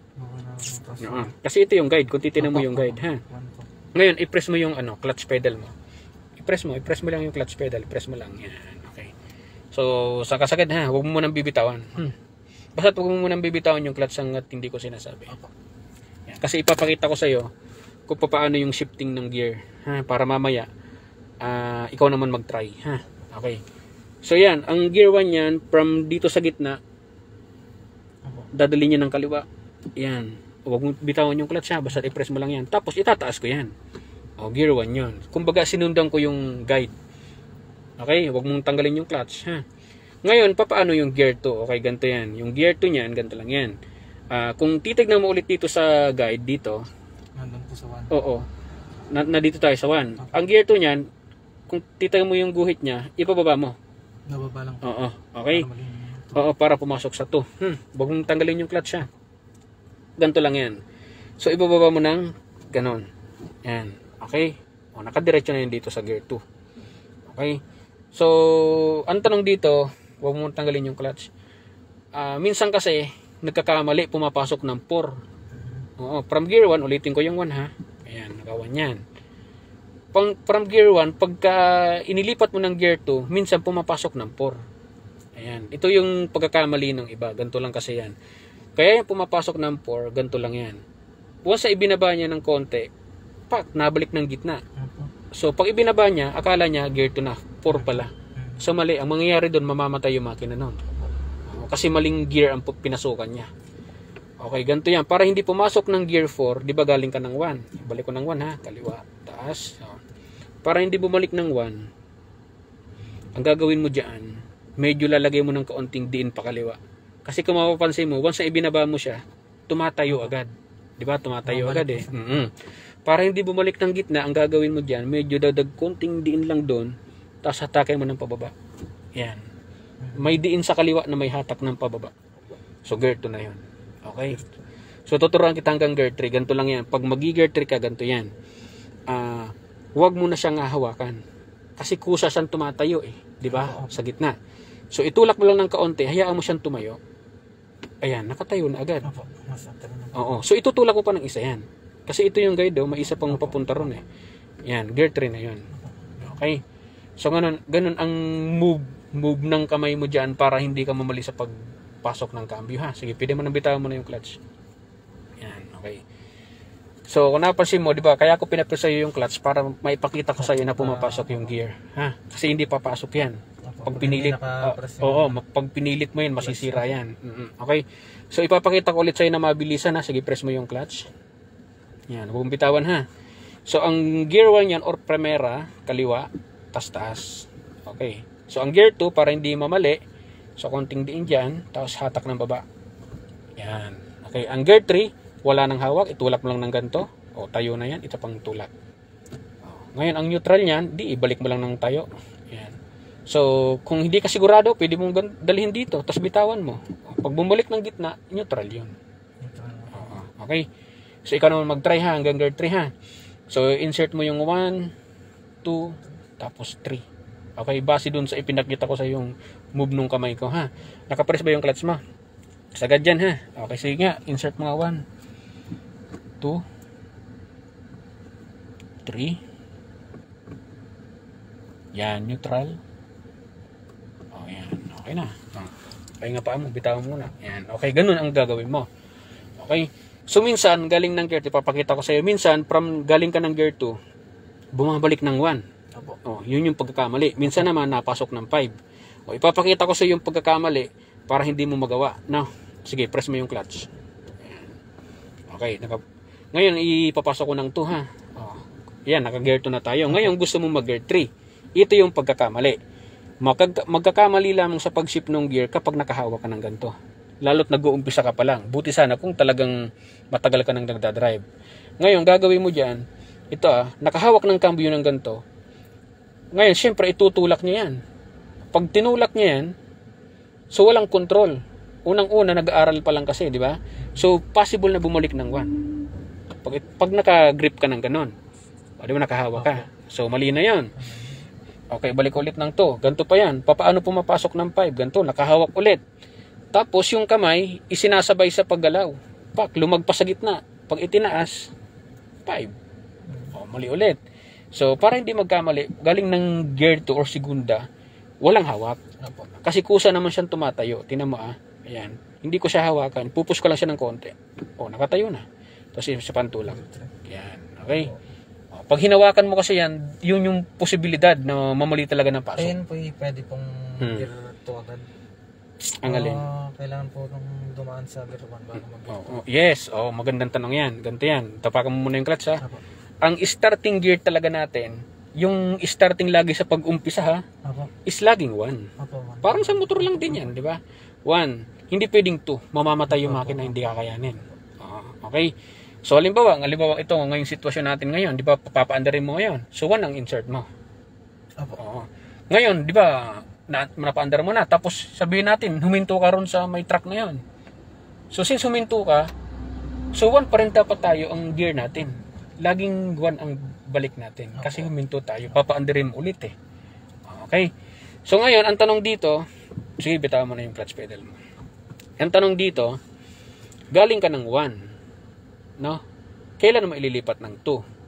Kasi ito yung guide, kung titinan mo yung guide, ha? Ngayon, i-press mo yung clutch pedal mo. I-press mo lang yung clutch pedal, i-press mo lang. Yan, okay. So, sakasagad, ha? Huwag mo munang bibitawan. Basta huwag mo munang bibitawan yung clutch hanggat hindi ko sinasabi. Yan. Kasi ipapakita ko sa iyo kung paano yung shifting ng gear, ha? Para mamaya, ikaw naman mag-try, ha? Okay. So yan, ang gear 1 yan, from dito sa gitna, dadali niya ng kaliwa. Yan. Huwag mo bitawan yung clutch, ha? Basta i-press mo lang yan. Tapos itataas ko yan. Gear 1 yun. Kumbaga sinundan ko yung guide. Okay? Huwag mong tanggalin yung clutch, ha? Ngayon, paano yung gear 2? Okay, ganito yan. Yung gear 2 niyan, ganito lang yan. Kung titignan mo ulit dito sa guide, dito. Nandun po sa 1. Oo. Na dito tayo sa 1. Ang gear 2 niyan, kung titignan mo yung guhit niya, ipababa mo. Nababa lang. Oo. Okay? Para pumasok sa 2. Huwag mong tanggalin yung clutch, ha? Ganito lang yan. So, ibababa mo ng ganon. Yan. Okay? Nakadiretso na yun dito sa gear 2. Okay? So, ang tanong dito, huwag mong tanggalin yung clutch. Minsan kasi, nagkakamali, pumapasok ng 4. From gear 1, ulitin ko yung 1, ha? Ayan, nakawan yan. From gear 1, pagka inilipat mo ng gear 2, minsan pumapasok ng 4. Ayan. Ito yung pagkakamali ng iba. Ganito lang kasi yan. Kaya yung pumapasok ng 4, ganito lang yan. Once sa ibinaba niya ng konti, nabalik ng gitna. So, pag ibinaba niya, akala niya gear 2 na. 4 pala. So, mali. Ang mangyayari doon, mamamatay yung makina noon. Kasi maling gear ang pinasukan niya. Okay, ganito yan. Para hindi pumasok ng gear 4, di ba galing ka ng 1? Balik ko ng 1, ha? Kaliwa, taas. Para hindi bumalik ng 1, ang gagawin mo dyan, medyo lalagay mo ng kaunting diin pa kaliwa. Kasi kung mapapansin mo, once na ibinaba mo siya, tumatayo agad. Di ba? Tumatayo agad eh. Para hindi bumalik ng gitna, ang gagawin mo dyan, medyo dadag konting diin lang doon, tapos hatake mo ng pababa. Yan. May diin sa kaliwa na may hatak ng pababa. So, gear 2 na yun. Okay? So, tuturuan kita hanggang gear 3. Ganito lang yan. Pag mag-gear 3 ka, ganito yan. Huwag mo na siyang hahawakan. Kasi kusa siyang tumatayo eh. Di ba? Sa gitna. So, itulak mo lang ng kaunti. Hayaan mo siyang tumayo. Ayan, nakatayo na agad. Oo. So, itutulak mo pa ng isa yan. Kasi ito yung guide, may isa pang papunta ron eh. Yan, gear 3 na yun. Okay? So, ganun ang move ng kamay mo dyan para hindi ka mamali sa pagpasok ng cambio ha. Sige, pwede mo nang bitawan mo na yung clutch. Yan, okay. So, kung napansin mo, di ba, kaya ako pinapress sa'yo yung clutch para maipakita ko sa'yo na pumapasok yung gear. Ha? Kasi hindi papasok yan. Pag pinilit, pag pinilit mo yan, masisira yan. Okay. So, ipapakita ko ulit sa'yo na mabilisan ha. Sige, press mo yung clutch. Yan, huwag bitawan ha. So, ang gear 1 yan, or primera, kaliwa, taas. Okay. So, ang gear 2, para hindi mamali, so, konting diin dyan, tapos hatak ng baba. Yan. Okay. Ang gear 3, wala nang hawak, itulak mo lang ng ganito. O, tayo na yan, ito pang tulak. Ngayon, ang neutral niyan, di ibalik mo lang ng tayo. Yan. So, kung hindi ka sigurado, pwede mong dalhin dito, tapos bitawan mo. Pag bumalik ng gitna, neutral yun. Okay. So, ikaw naman mag-try ha, hanggang gear 3 ha. So, insert mo yung 1, 2, tapos 3. Okay, base dun sa ipinakita ko sa yung move nung kamay ko ha. Nakapress ba yung clutch mo? Sagad dyan ha. Okay, sige nga, insert mo nga 1, 2, 3. Yan, neutral. O, yan. Okay na. Okay nga pa mo, bitawan mo muna. Yan. Okay, ganun ang gagawin mo. Okay. So, minsan, galing ng gear 2, papakita ko sa iyo. Minsan, galing ka ng gear 2, bumabalik ng 1. Oh, yun yung pagkakamali. Minsan naman, napasok ng 5. O, ipapakita ko sa iyo yung pagkakamali para hindi mo magawa. No? Sige, press mo yung clutch. Okay. Ngayon, ipapasok ko ng 2 ha. Oh, yan, naka-gear 2 na tayo. Ngayon, gusto mo mag-gear 3. Ito yung pagkakamali. Magkakamali lamang sa pag-shift ng gear kapag nakahawak ka ng ganito. Lalo't nag-uumpisa ka pa lang. Buti sana kung talagang matagal ka nang nagdadrive. Ngayon, gagawin mo dyan, ito nakahawak ng cambio ng ganito. Ngayon, syempre, itutulak niya yan. Pag tinulak niya yan, so walang control. Unang-una, nag-aaral pa lang kasi, di ba? So, possible na bumalik ng 1. Pag naka-grip ka ng ganon, di ba, nakahawak ka. So, mali na yan. Okay, balik ulit ng 2. Ganito pa yan. Paano pumapasok ng 5? Ganito, nakahawak ulit. Tapos, yung kamay, isinasabay sa paggalaw. Lumagpas sa gitna. Pag itinaas, 5. Mali ulit. So, para hindi magkamali, galing ng gear 2 or segunda, walang hawak. Kasi kusa naman siyang tumatayo. Tingnan mo ayan. Hindi ko siya hawakan. Pupush ko lang siya ng konti. Nakatayo na. Tapos sa pantulak. Ayan. Okay. Pag hinawakan mo kasi yan, yun yung posibilidad na mamali talaga ng pasok. Ayun po, pwede pong gear 2 agad. Ang alin? Kailangan po nung dumaan sa gear 1 bago mag-gear 2. Yes. Magandang tanong yan. Ganito yan. Tapakan mo muna yung clutch ha. Ang starting gear talaga natin, yung starting lagi sa pag-umpisa is laging 1. Parang sa motor lang din yan, di ba? 1. Hindi pwedeng 2. Mamamatay yung makina, hindi kakayanin. Okay? So, halimbawa ito, ngayong sitwasyon natin ngayon, di ba, papaandarin mo ngayon. So, 1 ang insert mo. Ngayon, di ba, napaandar mo na. Tapos, sabihin natin, huminto ka ron sa may truck na yun. So, since huminto ka, so 1 pa rin dapat tayo ang gear natin. Laging 1 ang balik natin. Kasi huminto tayo. Papaandarin mo ulit eh. Okay? So ngayon, ang tanong dito, sige, bitawan mo na yung clutch pedal mo. Ang tanong dito, galing ka ng 1. No? Kailan mo ililipat ng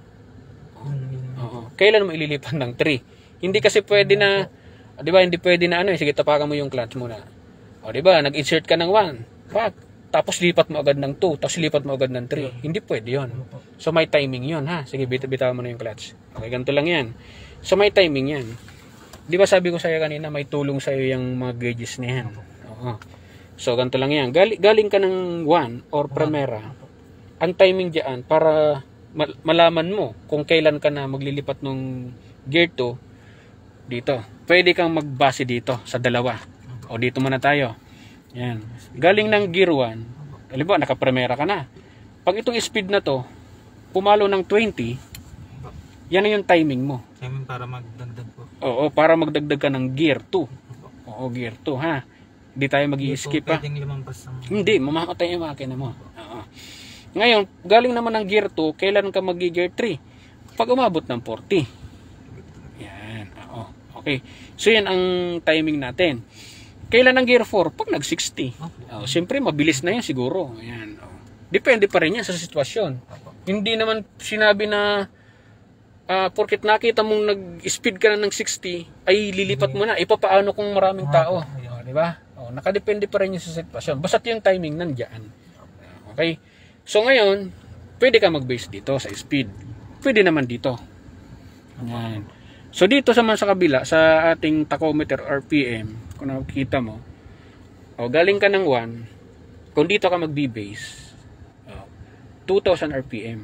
2? Kailan mo ililipat ng 3? Hindi kasi pwede na, di ba, hindi pwede na sige, tapakan mo yung clutch muna. Di ba, nag-insert ka ng 1. Tapos lipat mo agad ng 2, tapos lipat mo agad ng 3. Hindi pwede yun. So may timing yun ha. Sige, bitawan mo na yung clutch. Okay, ganito lang yan. So may timing yan. Di ba sabi ko sa'yo kanina, may tulong sa'yo yung mga gauges na yan. So ganito lang yan. Galing ka ng 1 or primera. Ang timing dyan para malaman mo kung kailan ka na maglilipat ng gear 2, dito. Pwede kang magbase dito sa dalawa. O dito muna tayo. Yan. Galing ng gear 1, halimbawa nakapremera ka na. Pag itong speed na to, pumalo ng 20, yan na yung timing mo. Timing para magdagdag po. Oo, para magdagdag ka ng gear 2. Oo, gear 2 ha. Hindi tayo mag-i-skip ha. Pwedeng lumampas ang... Hindi, mamamatay yung makina mo. Oo. Ngayon, galing naman ng gear 2, kailan ka mag-gear 3? Pag umabot ng 40. Yan. Oo. Okay. So yan ang timing natin. Kailan ang gear 4? Pag nag-60. Siyempre, mabilis na yan siguro. Yan. Depende pa rin yan sa sitwasyon. Hindi naman sinabi na porket nakita mong nag-speed ka na ng 60, ay lilipat mo na. Ipapaano kung maraming tao? Di ba? Nakadepende pa rin yan sa sitwasyon. Basta't yung timing nandyan. Okay? So ngayon, pwede ka mag-base dito sa speed. Pwede naman dito. Yan. So dito sa kabila, sa ating tachometer RPM, kung nakikita mo, galing ka ng 1, kung dito ka mag-base, 2,000 RPM.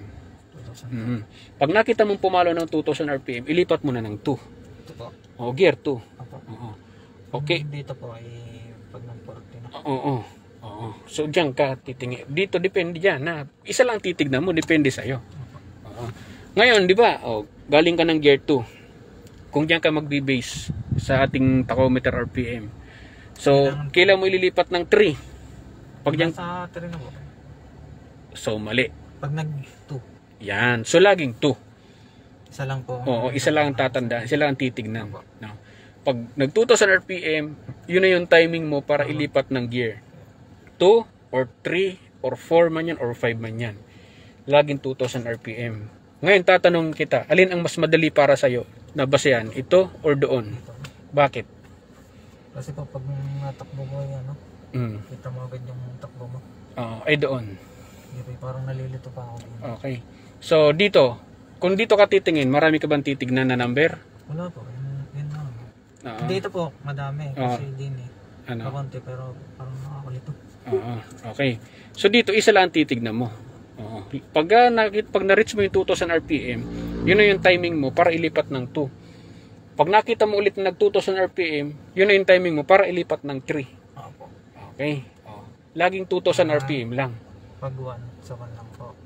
Pag nakita mong pumalo ng 2,000 RPM, ilipat mo na ng 2. Gear 2. Okay. Dito po ay pag ng 40 na. Oo. So diyan ka titingin. Dito depende diyan na isa lang titignan mo, depende sa iyo. Ngayon, di ba? Galing ka ng gear 2. Kung diyan ka magbe-base sa ating tachometer RPM. So, kailan mo ililipat ng 3? Pag diyan sa 3 na po. So, mali. Pag nag-2. Yan. So, laging 2. Isa lang po. Oo, isa lang ang tatanda. Isa lang ang titignan. No. Pag nag-2,000 RPM, yun na yung timing mo para ilipat ng gear. 2 or 3 or 4 man yan or 5 man yan. Laging 2,000 RPM. Ngayon, tatanong kita, alin ang mas madali para sa'yo na basehan? Ito or doon? Bakit? Kasi po pag natakbo mo yan, kita mo agad yung takbo mo. Ay doon. Parang nalilito pa ako. Okay. So, dito, kung dito ka titingin, marami ka bang titignan na number? Wala po. Yun lang. Dito po, madami. Kasi din Kakunti, pero parang nakakulito. Okay. So, dito, isa lang titignan mo. Pag na-reach mo yung 2,000 RPM, yun na yung timing mo para ilipat ng 2. Pag nakita mo ulit na nag 2,000 RPM, yun na yung timing mo para ilipat ng 3. Okay. Laging 2,000 RPM lang. Pag 1, sa 1 lang po.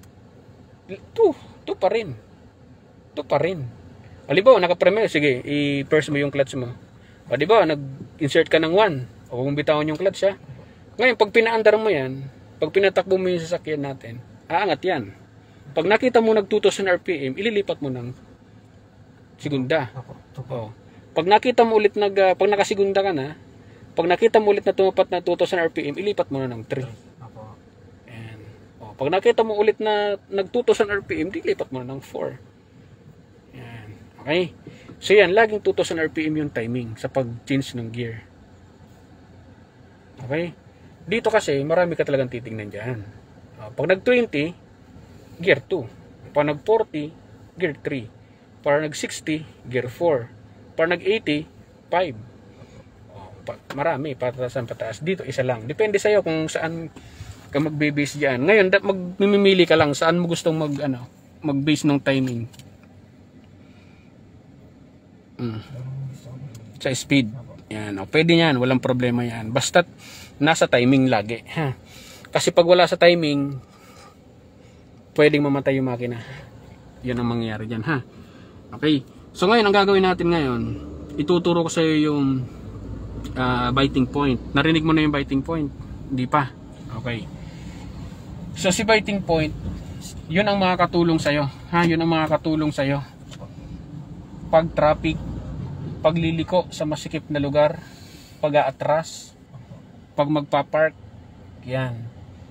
2 pa rin. 2 pa rin. Halimbawa, naka-premier, sige, i-press mo yung clutch mo. Di ba, nag-insert ka ng 1. O kung bitawan yung clutch, ha? Ngayon, pag pinaandar mo yan, pag pinatakbo mo yung sasakyan natin, aangat yan. Pag nakita mo nag 2,000 RPM, ililipat mo ng segunda. Pag nakita mo ulit pag nakasigunda ka na, pag nakita mo ulit na tumapat na 2,000 RPM, ilipat mo na ng 3. Pag nakita mo ulit na nag 2,000 RPM, dilipat mo na ng 4. Yan. Okay? So yan, laging 2,000 RPM yung timing sa pag-change ng gear. Okay? Dito kasi, marami ka talagang titingnan dyan. Pag nag 20, gear 2. Pag nag 40, gear 3. Pag nag 60, gear 4. Pag nag 80, 5. Marami, pataas. Dito, isa lang. Depende sa'yo kung saan ka magbe-base diyan. Ngayon, magmimili ka lang saan mo gustong mag-base ng timing. Sa speed. Yan, pwede yan, walang problema yan. Basta't nasa timing lagi, ha. Kasi pag wala sa timing, pwedeng mamatay yung makina. Yan ang mangyayari diyan, ha. Okay. So ngayon, ang gagawin natin ngayon, ituturo ko sa iyo yung biting point. Narinig mo na yung biting point? Hindi pa. Okay. So si biting point, yun ang makakatulong sa'yo. Yun ang makakatulong sa'yo. Pag traffic, pagliliko sa masikip na lugar, pag-aatras, pag magpa-park, yan.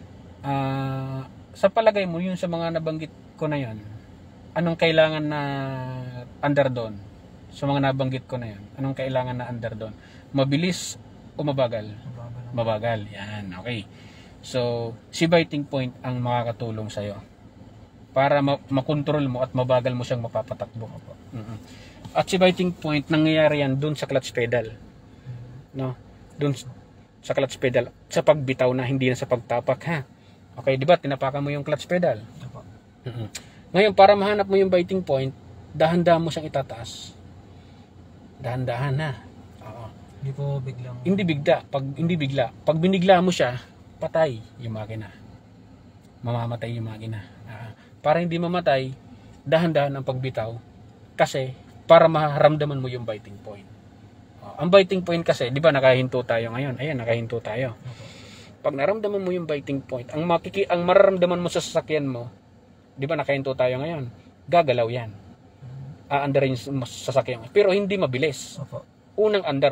Sa palagay mo, yun sa mga nabanggit ko na yan, anong kailangan na under doon? Sa mga nabanggit ko na yan, anong kailangan na under doon? Mabilis o mabagal? Mabagal. Yan, okay. So, si biting point ang makakatulong sa'yo para makontrol mo at mabagal mo siyang mapapatakbo. At si biting point, nangyayari yan dun sa clutch pedal. No? Dun sa clutch pedal. Sa pagbitaw na, hindi na sa pagtapak, ha? Okay, di ba? Tinapakan mo yung clutch pedal. Ngayon, para mahanap mo yung biting point, dahan-dahan mo siyang itataas. Dahan-dahan na. Oo. Hindi po biglang. Hindi bigla. Pag binigla mo siya, patay yung makina. Mamamatay yung makina. Para hindi mamatay, dahan-dahan ang pagbitaw. Kasi, para maharamdaman mo yung biting point. Ang biting point kasi, di ba nakahinto tayo ngayon? Ayan, nakahinto tayo. Pag naramdaman mo yung biting point, ang mararamdaman mo sa sasakyan mo, di ba nakahinto tayo ngayon? Gagalaw yan. Aandarin yung sasakyan. Pero hindi mabilis. Unang andar,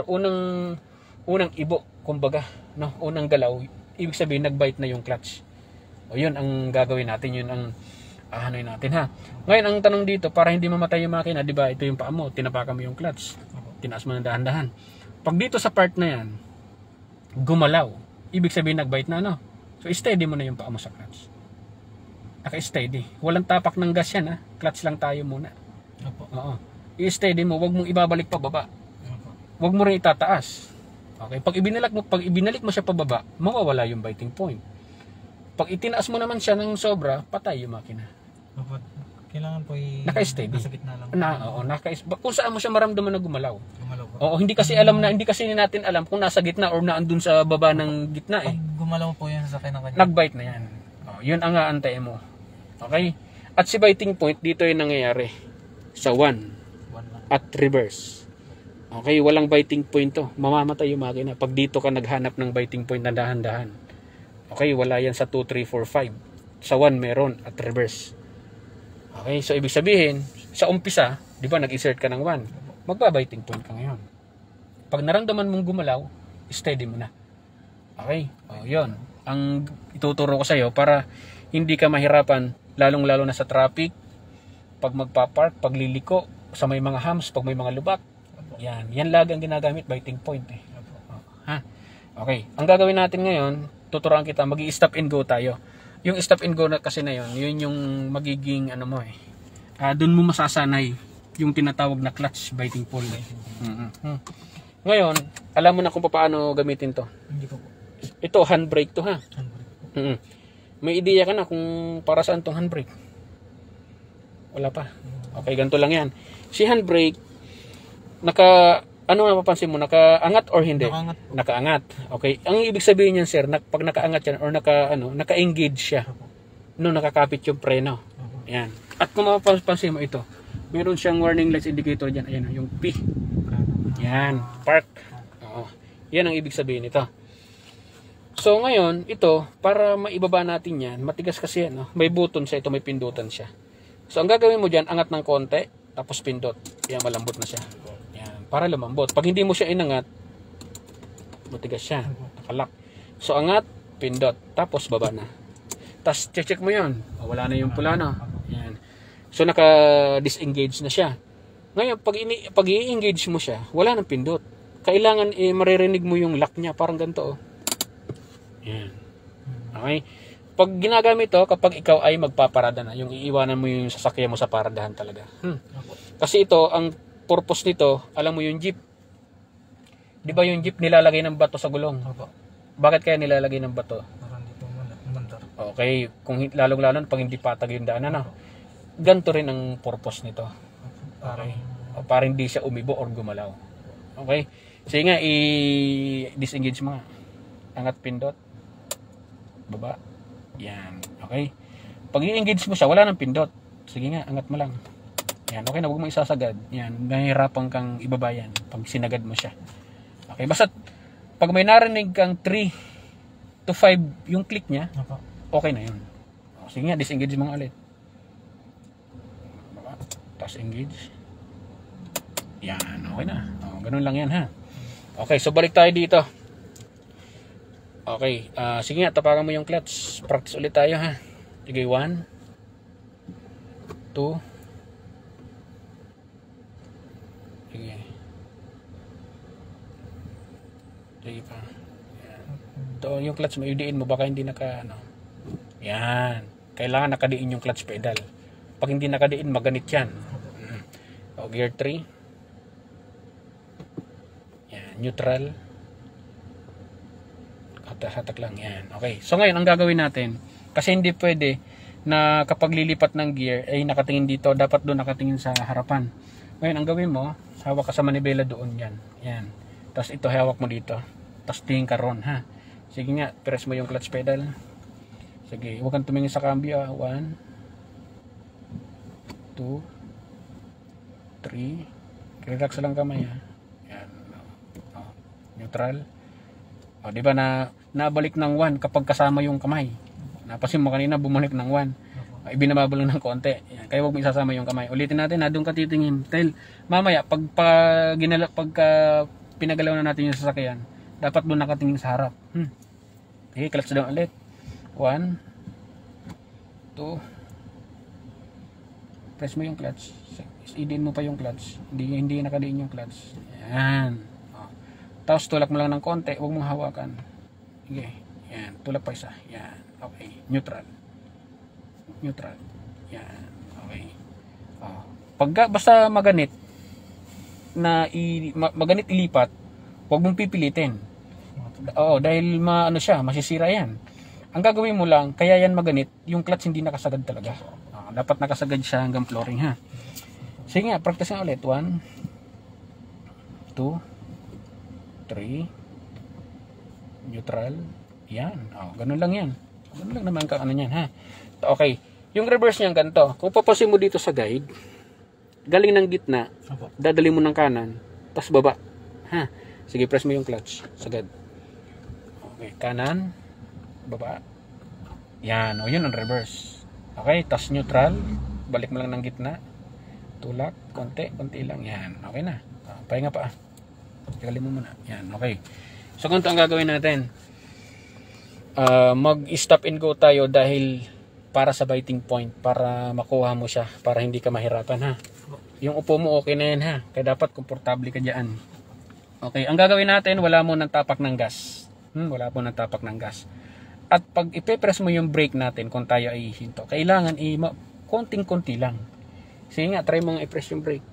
unang ibo, kumbaga, no? Unang galaw, ibig sabihin nagbite na yung clutch. O yun ang gagawin natin, yun ang ahanoy natin ha. Ngayon ang tanong dito, para hindi mamatay yung makina, di ba? Ito yung paa mo, tinapakan mo yung clutch. Tinaas mo ng dahan-dahan. Pag dito sa part na yan, gumalaw, ibig sabihin nagbite na, no? So steady mo na yung paa mo sa clutch. Naka-steady. Walang tapak ng gas yan ha. Clutch lang tayo muna. Oo. I-steady mo, wag mong ibabalik pa baba. Wag mo rin itataas. Okay, pag ibinalik mo siya pababa, mawawala yung biting point. Pag itinaas mo naman siya ng sobra, patay yung makina. Kailangan po naka-steady. Nasa gitna lang. Kung saan mo siya maramdaman na gumalaw. Po. Oo, hindi kasi natin alam kung nasa gitna or naandun sa baba ng gitna eh. Pag gumalaw po yan sa kanya. Nagbite na yan. Yun ang aantayin mo. Okay? At si biting point, dito yung nangyayari. Sa 1 at reverse. Okay, walang biting point to. Mamamatay yung makina. Pag dito ka naghanap ng biting point na dahan-dahan. Okay, wala yan sa 2, 3, 4, 5. Sa 1 meron at reverse. Okay, so ibig sabihin, sa umpisa, di ba nag-insert ka ng 1, magbabiting point ka ngayon. Pag naramdaman mong gumalaw, steady mo na. Okay, yun. Ang ituturo ko sa'yo para hindi ka mahirapan, lalong-lalo na sa traffic, pag magpa-park, pag liliko, sa may mga humps, pag may mga lubak. Yan lagi ang ginagamit, biting point eh. Okay, ang gagawin natin ngayon, tuturuan kita, mag-i-stop and go tayo. Yung stop and go na kasi na yun yung magiging ano mo eh. Doon mo masasanay yung tinatawag na clutch biting point. Ngayon, alam mo na kung paano gamitin to. Hindi po. Ito handbrake to ha. May ideya ka na kung para saan tong handbrake? Wala pa. Okay, ganito lang yan. Si handbrake, ano mapapansin mo, nakaangat or hindi? Nakaangat. Okay. Ang ibig sabihin niyan, sir, pag nakaangat yan or naka-engage siya, nakakapit yung preno. Yan. At kung mapapansin mo ito, meron siyang warning lights indicator dyan. Ayan, yung P. Yan. Park. Oo. Yan ang ibig sabihin nito. So, ngayon, ito, para maibaba natin yan, matigas kasi yan, no? May button siya, ito may pindutan siya. So, ang gagawin mo dyan, angat ng konti, tapos pindot. Yan, malambot na siya. Yan, para lumambot. Pag hindi mo siya inangat, matigas siya. Nakalak. So, angat, pindot, tapos baba na. Tapos, check mo yun. Wala na yung pula, no? Yan. So, naka-disengage na siya. Ngayon, pag i-engage mo siya, wala nang pindot. Kailangan, maririnig mo yung lock niya, parang ganito, oh. Yan. Okay? Pag ginagamit to, kapag ikaw ay magpaparada na, yung iiwanan mo yung sasakyan mo sa paradahan talaga. Kasi ito, ang purpose nito, alam mo yung jeep. Di ba yung jeep nilalagay ng bato sa gulong? Bakit kaya nilalagay ng bato? Okay, kung lalong-lalo pag hindi patag yung daan, ano? Ganito rin ang purpose nito. Okay? Para hindi siya umibo or gumalaw. Okay? Sige nga, i-disengage mo nga. Angat pindot. Baba. Yan. Okay? Pag i-engage mo siya, wala nang pindot. Sige nga, angat mo lang. Yan. Okay na, huwag mo isasagad. Yan. Nahihirapan kang ibaba yan pag sinagad mo siya. Okay? Basta, pag may narinig kang 3 to 5 yung click niya, okay na yun. Sige nga, disengage mo nga ulit. Baba. Tapos engage. Yan. Okay na. Ganun lang yan ha. Okay, so balik tayo dito. Okay, sige nga, tapakan mo yung clutch. Practice ulit tayo ha. Sige, 1 2 sige. Sige pa. Ito, yung clutch mo, idiin mo, baka hindi yan. Kailangan nakadiin yung clutch pedal. Pag hindi nakadiin, maganit yan. O, gear 3. Yan, neutral. Hatak lang yan. Okay. So ngayon, ang gagawin natin, kasi hindi pwede na kapag lilipat ng gear, ay nakatingin dito, dapat doon nakatingin sa harapan. Ngayon, ang gawin mo, Hawak ka sa manibela doon yan. Yan. Tapos ito hawak mo dito. Tapos tingin ka ron, ha. Sige nga, press mo yung clutch pedal. Sige, huwag kang tumingin sa cambio. 1, 2, 3. Relax lang kamay, ha. Yan. Oh, neutral. O, di ba na nabalik ng 1 kapag kasama yung kamay. Napasin mo kanina, bumalik ng 1. Ibinababa lang ng konti. Yan. Kaya huwag mo isasama yung kamay. Ulitin natin, ha. Doon ka titingin. Dahil mamaya, pagka pinagalaw na natin yung sasakyan, dapat doon nakatingin sa harap. Okay, clutch down ulit. 1, 2. Press mo yung clutch. Idiin mo pa yung clutch. Hindi nakadiin yung clutch. Yan. O. Tapos tulak mo lang ng konti. Huwag mong hawakan. Okay. Yan. Tulak pa isa. Yan. Okay. Neutral. Neutral. Yan. Okay. O. Basta maganit maganit ilipat, huwag mong pipilitin. Oo, dahil masisira yan. Ang gagawin mo lang, kaya yan maganit, yung clutch hindi nakasagad talaga. Dapat nakasagad siya hanggang flooring, ha. Sige nga, practice nga ulit. 1, 2, 3, neutral. Yan. Ganun lang yan. Ganun lang naman ka yan, ha. Okay. Yung reverse niyan ganito. Kung papasin mo dito sa guide, galing ng gitna, dadali mo ng kanan, tas baba. Ha. Sige, press mo yung clutch. Sagad. Okay, kanan, baba. Yan, yun ang reverse. Okay, tas neutral, balik mo lang ng gitna. Tulak, konti lang. Yan, okay na. Pahinga pa. Tagalin mo muna. Yan, okay. So, ganito ang gagawin natin. Mag-stop and go tayo dahil para sa biting point, para makuha mo siya, para hindi ka mahirapan, ha. Yung upo mo okay na yan, ha. Kaya dapat komportable ka dyan. Okay, ang gagawin natin, wala mo ng tapak ng gas. Wala po ng tapak ng gas. At pag ipe-press mo yung brake natin, kung tayo ay hinto, kailangan konting-konti lang. Sige nga, try mo nga i-press yung brake.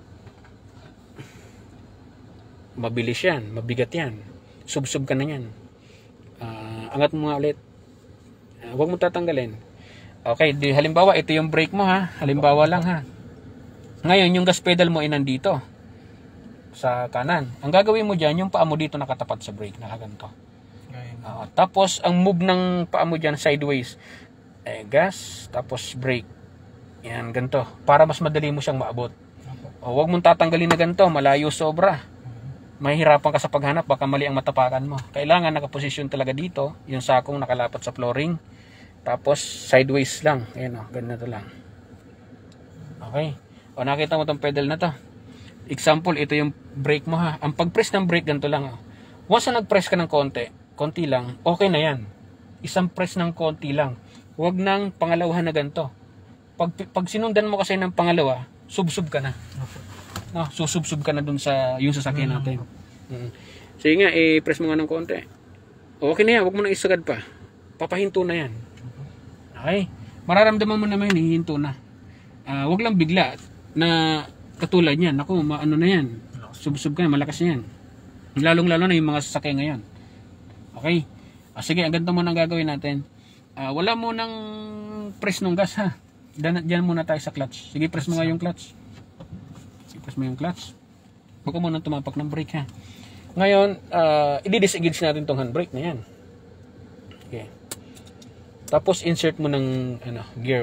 Mabilis yan, mabigat yan. Sub-sub ka na yan. Angat mo nga ulit. Huwag mo tatanggalin. Okay, halimbawa, ito yung brake mo, ha. Halimbawa lang, ha. Ngayon, yung gas pedal mo ay nandito sa kanan. Ang gagawin mo dyan, yung paa mo dito nakatapat sa brake, nakaganto. Tapos, ang move ng paa mo dyan, sideways. Gas, tapos brake. Yan, ganito. Para mas madali mo siyang maabot. Huwag mong tatanggalin na ganito, malayo sobra. Mahihirapan ka sa paghanap, baka mali ang matapakan mo. Kailangan nakaposisyon talaga dito, yung sakong nakalapat sa flooring. Tapos, sideways lang. Ayan, ganito lang. Okay. Nakita mo tong pedal na to. Example, ito yung brake mo, ha. Ang pag-press ng brake, ganito lang. Once na nag-press ka ng konti lang, okay na yan. Isang press ng konti lang. Huwag nang pangalawahan na ganito. Pag sinundan mo kasi ng pangalawa, sub-sub ka na. No, susub-sub ka na dun sa yung sasakyan natin. Sige nga, press mo nga ng konti. Okay na yan, huwag mo nang isagad pa. Papahinto na yan. Okay? Mararamdaman mo naman yun, hihinto na. Huwag lang bigla na katulad yan. Ako, ano na yan. Sub-sub ka na, malakas na yan. Lalong-lalo na yung mga sasakyan ngayon. Okay? Sige, ang ganito muna ang gagawin natin. Wala mo nang press ng gas, ha. Diyan muna tayo sa clutch. Sige, press mo nga yung clutch. Sige, press mo yung clutch. Huwag ka muna tumapak ng brake, ha. Ngayon, i-disengage natin tong handbrake na yan. Okay. Tapos, insert mo ng gear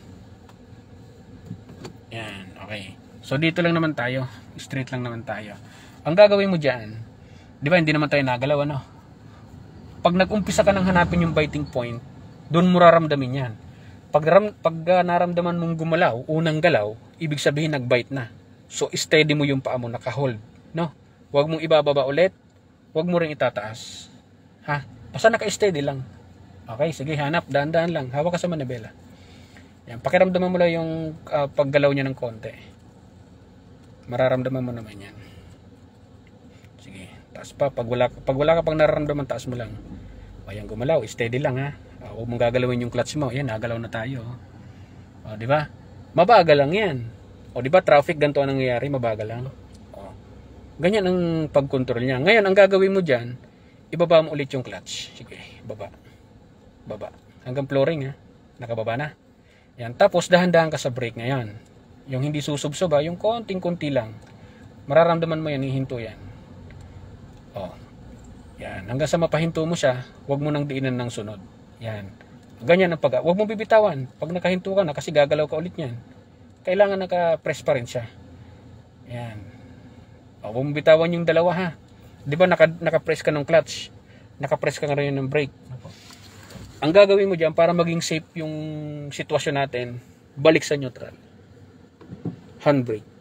1. Yan, okay. So, dito lang naman tayo. Straight lang naman tayo. Ang gagawin mo dyan, di ba, hindi naman tayo nagalaw, Pag nag-umpisa ka nang hanapin yung biting point, doon mo raramdamin yan. Pag naramdaman mong gumalaw, unang galaw, ibig sabihin nag-bite na. So, steady mo yung paa mo, naka-hold. No? Huwag mong ibababa ulit. Huwag mo rin itataas. Ha? Basta naka-steady lang. Okay, sige, hanap. Daan-daan lang. Hawak ka sa manibela. Yan. Pakiramdaman mo lang yung paggalaw niya ng konti. Mararamdaman mo naman yan. Sige, taas pa. Pag wala ka pang nararamdaman, taas mo lang. Ayan, gumalaw. Steady lang, ha. Huwag mong gagalawin yung clutch mo. Yan, nagalaw na tayo. Di ba? Mabagal lang yan. Di ba, traffic, ganito ang nangyayari, mabagal lang. Ganyan ang pag-control niya. Ngayon, ang gagawin mo dyan, ibaba mo ulit yung clutch. Sige, baba. Baba. Hanggang flooring, ha. Nakababa na. Yan. Tapos, dahan-dahan ka sa brake ngayon. Yung hindi susub-sub, yung konting-kunti lang. Mararamdaman mo yan, hihinto yan. Oh. Yan, hanggang sa mapahinto mo siya, huwag mo nang diinan ng sunod. Yan. Ganyan ang huwag mo bibitawan. Pag nakahinto ka na, kasi gagalaw ka ulit yan. Kailangan naka-press pa rin siya. Yan. O, huwag mo bitawan yung dalawa ha. Di ba naka-press ka ng clutch? Naka-press ka nga rin ng brake. Ang gagawin mo dyan, para maging safe yung sitwasyon natin, balik sa neutral. Handbrake.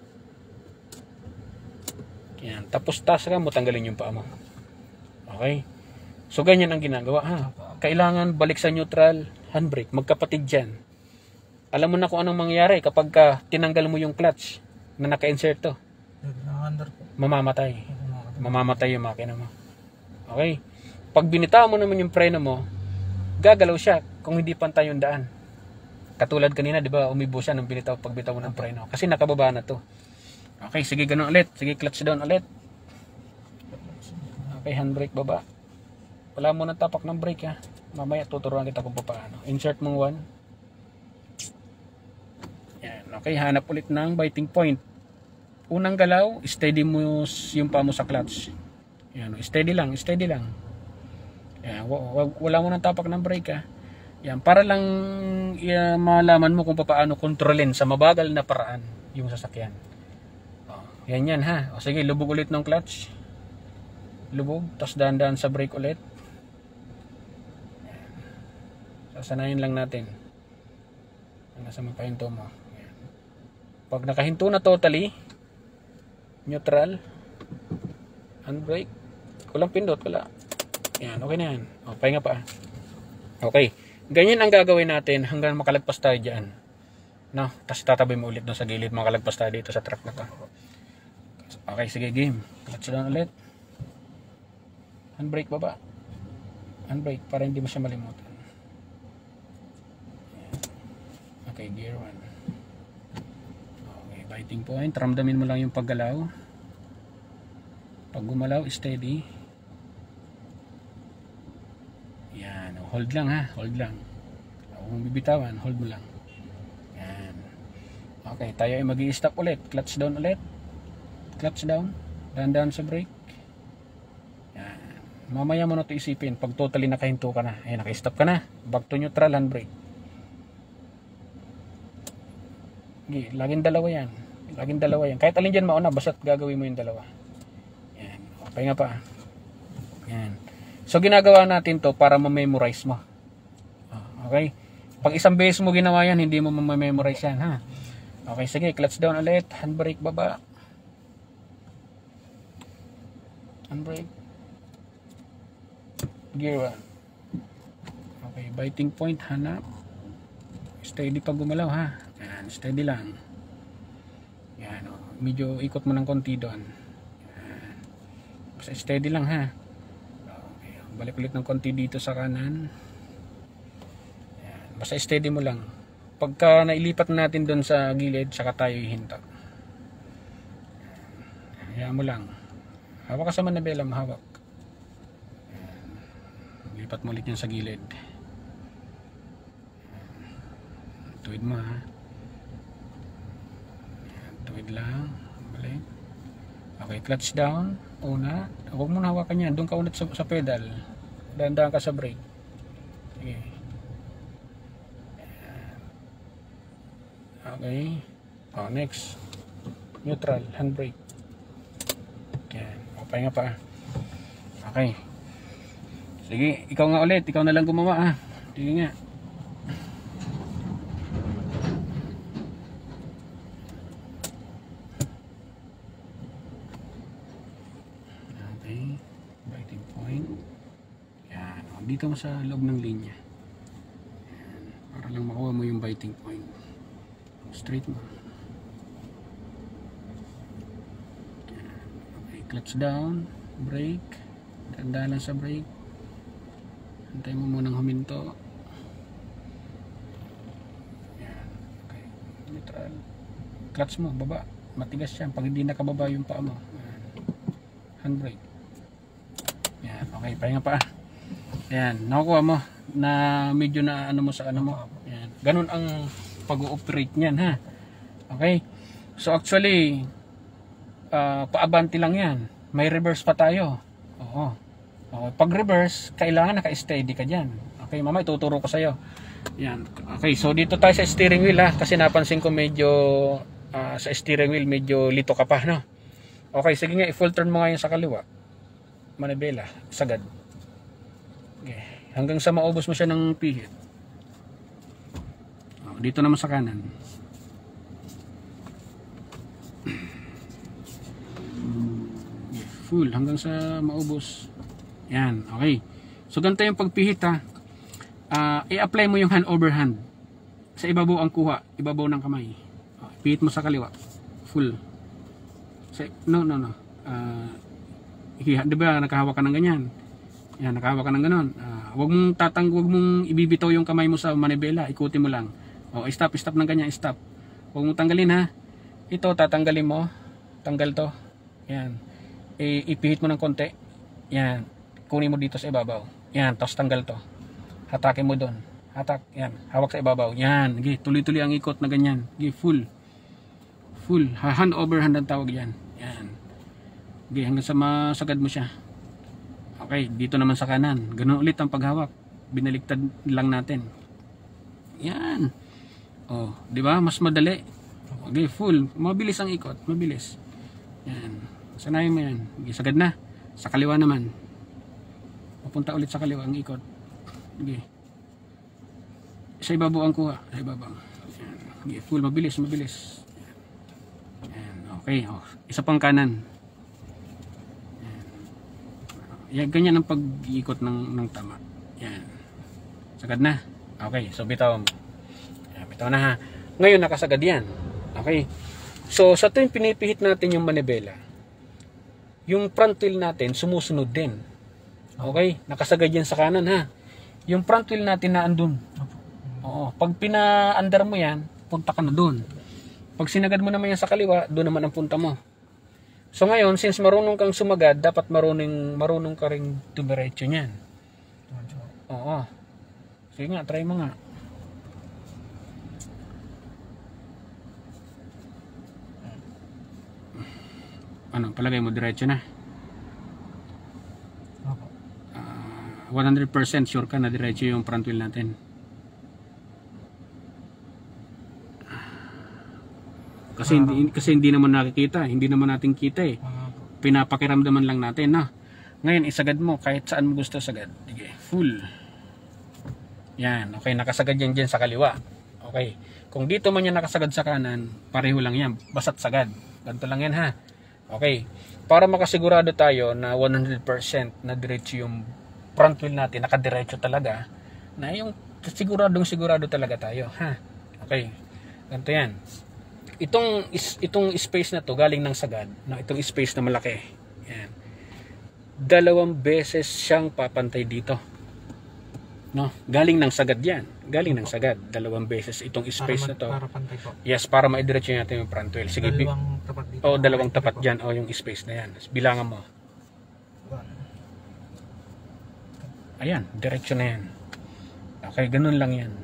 Yan. Tapos taas ka mo, tanggalin yung paa mo. Okay? So, ganyan ang ginagawa ha. Kailangan balik sa neutral, handbrake. Magkapatid dyan. Alam mo na kung anong mangyayari kapag tinanggal mo yung clutch na naka-inserto. Mamamatay. Mamamatay yung makina mo. Okay? Pag binitaw mo naman yung preno mo, gagalaw siya kung hindi pantay yung daan. Katulad kanina, di ba, umibo siya nung pagbitaw mo ng preno. Kasi nakababa na to. Okay, sige, ganun ulit. Sige, clutch down ulit. Okay, handbrake baba. Wala mo nang tapak ng brake ha. Mamaya tuturuan kita kung paano. Insert mong 1. Yan, okay, hanap ulit ng biting point. Unang galaw, steady mo yung paa mo sa clutch. Yan, steady lang, steady lang. Yan, wala mo nang tapak ng brake ha. Yan, para lang malaman mo kung paano kontrolin sa mabagal na paraan yung sasakyan. Yan yan ha. O sige, lubog ulit ng clutch. Lubog, tapos dahan-dahan sa brake ulit. Sasanayin lang natin. Nasa mapahinto mo. Yan. Pag nakahinto na totally, neutral, handbrake, kulang pindot, wala. Yan, okay na yan. O, pahinga pa. Okay. Ganyan ang gagawin natin hanggang makalagpas tayo dyan. No? Tapos tatabi mo ulit doon sa gilid, makalagpas tayo dito sa truck na to. Okay, sige, game. Clutch down ulit. Handbrake baba. Handbrake para hindi mo siya malimutan. Okay, gear 1. Okay, biting point. Ramdamin mo lang yung paggalaw. Pag gumalaw, steady. Yan. Hold lang ha. Hold lang. Huwag mong bibitawan. Hold mo lang. Yan. Okay, tayo ay mag-i-stop ulit. Clutch down ulit. Clutch down, dahan-dahan sa brake. Yan. Mamaya mo na ito isipin pag totally nakahinto ka na. Ayan, naka-stop ka na. Back to neutral, handbrake. Laging dalawa yan. Laging dalawa yan. Kahit alin dyan mauna, basta't gagawin mo yung dalawa. Yan. Okay nga pa. Yan. So ginagawa natin to para ma-memorize mo. Okay? Pag isang beses mo ginawa yan, hindi mo ma-memorize yan ha. Okay, sige, clutch down ulit, handbrake baba. Handbrake, gear 1. Okay, biting point, hanap. Steady pag gumalaw ha. Yan, steady lang. Yan, medyo ikot mo ng konti doon. Yan. Basta steady lang ha. Okay, balik ulit ng konti dito sa kanan. Yan, basta steady mo lang. Pagka nailipat natin doon sa gilid, saka tayo ihinto. Hayaan mo lang. Hawak ka sa manabela, mahawak. Lipat mo ulit yan sa gilid. Tuwid mo ha. Tuwid lang. Balik. Okay, clutch down. Una. Huwag mo na hawakan yan. Doon ka ulit sa pedal. Dahan-dahan ka sa brake. Sige. Okay. Oh, next. Neutral, handbrake. Yan. Pahinga pa. Okay. Sige, ikaw nga ulit. Ikaw na lang gumawa ha. Sige nga. Okay. Biting point. Yan. Dito mo sa loob ng linya. Yan. Para lang makuha mo yung biting point. Straight mo. Okay, clutch down, brake, dandahan lang sa brake. Antay mo munang huminto. Yan. Okay, neutral. Clutch mo, baba. Matigas yan pag hindi nakababa yung paa mo. Yan. Handbrake. Yan, okay, pahinga pa. Yan, nakukuha mo na medyo na ano mo sa ano mo. Yan. Ganun ang pag-ooperate niyan ha. Okay? So actually paabante lang yan. May reverse pa tayo. Oo. Okay. Pag reverse, kailangan naka-steady ka dyan. Okay, mamaya tuturo ko sa'yo. Yan. Okay, so dito tayo sa steering wheel ha. Kasi napansin ko medyo sa steering wheel medyo lito ka pa, no? Okay, sige nga, i-full turn mo nga yun sa kaliwa. Manibela, sagad. Okay. Hanggang sa maubos mo siya ng pihit. Dito naman sa kanan. Full hanggang sa maubos. Yan, okay. So ganito yung pagpihit ha. I-apply mo yung hand over hand. Sa ibabaw ang kuha, ibabaw ng kamay. Pihit mo sa kaliwa. Full. No. Di ba nakahawak ka ng ganyan? Yan, nakahawak ka ng ganon. Huwag mong ibibitaw yung kamay mo sa manibela. Ikutin mo lang. Stop ng ganyan, stop. Huwag mong tanggalin ha. Ito, tatanggalin mo. Tanggal to. Yan. Ipihit mo ng konti. Yan. Kunin mo dito sa ibabaw. Yan. Tapos tanggal to. Hatakin mo doon. Hatak. Yan. Hawak sa ibabaw. Yan. Okay. Tuloy-tuloy ang ikot na ganyan. Okay. Full. Hand over hand ang tawag yan. Yan. Okay. Hanggang sa masagad mo siya. Okay. Dito naman sa kanan. Ganun ulit ang paghawak. Binaliktad lang natin. Yan. Di ba? Mas madali. Okay. Full. Mabilis ang ikot. Mabilis. Yan. Sanayin mo yan. Okay, sagad na. Sa kaliwa naman. Papunta ulit sa kaliwa ang ikot. Okay. Sa ibabaw ang kuha. Sa ibabaw. Yan. Okay, full. Mabilis. Yan. Okay. Isa pang kanan. Yan. Ganyan ang pag-iikot ng tama. Yan. Sagad na. Okay. So bitaw mo. Yan, bitaw na ha. Ngayon nakasagad yan. Okay. So sa tuwing pinipihit natin yung manibela, yung front wheel natin sumusunod din. Okay? Nakasagad yan sa kanan ha. Yung front wheel natin na andun. Oo. Pag pina-under mo yan, punta ka na dun. Pag sinagad mo naman yan sa kaliwa, doon naman ang punta mo. So ngayon, since marunong kang sumagad, dapat marunong ka ring dumiretso niyan. Oo. Sige nga, try mo nga. Ano, palagay mo diretso na? 100% sure ka na diretso yung front wheel natin. Kasi hindi naman nakikita, hindi naman natin kita eh. Pinapakiramdaman lang natin, na. Ngayon isagad mo kahit saan mo gusto sagad. Sige, full. Yan, okay, nakasagad yan dyan sa kaliwa. Okay. Kung dito man yan nakasagad sa kanan, pareho lang yan, basta't sagad. Ganito lang yan ha. Okay, para makasigurado tayo na 100% na diretso yung front wheel natin, nakadiretso talaga, na yung sigurado talaga tayo, ha? Okay, ganito yan. Itong space na to galing ng sagad, no? Itong space na malaki, yan. 2 beses siyang papantay dito, no? Galing ng sagad yan, galing ng sagad, 2 beses itong space na to. Para pantay po. Yes, para maidiretso natin yung front wheel. Sige, 2 tapat dito. 2 tapat dyan, yung space na yan. Bilangan mo. Ayan, diretso na yan. Okay, ganun lang yan.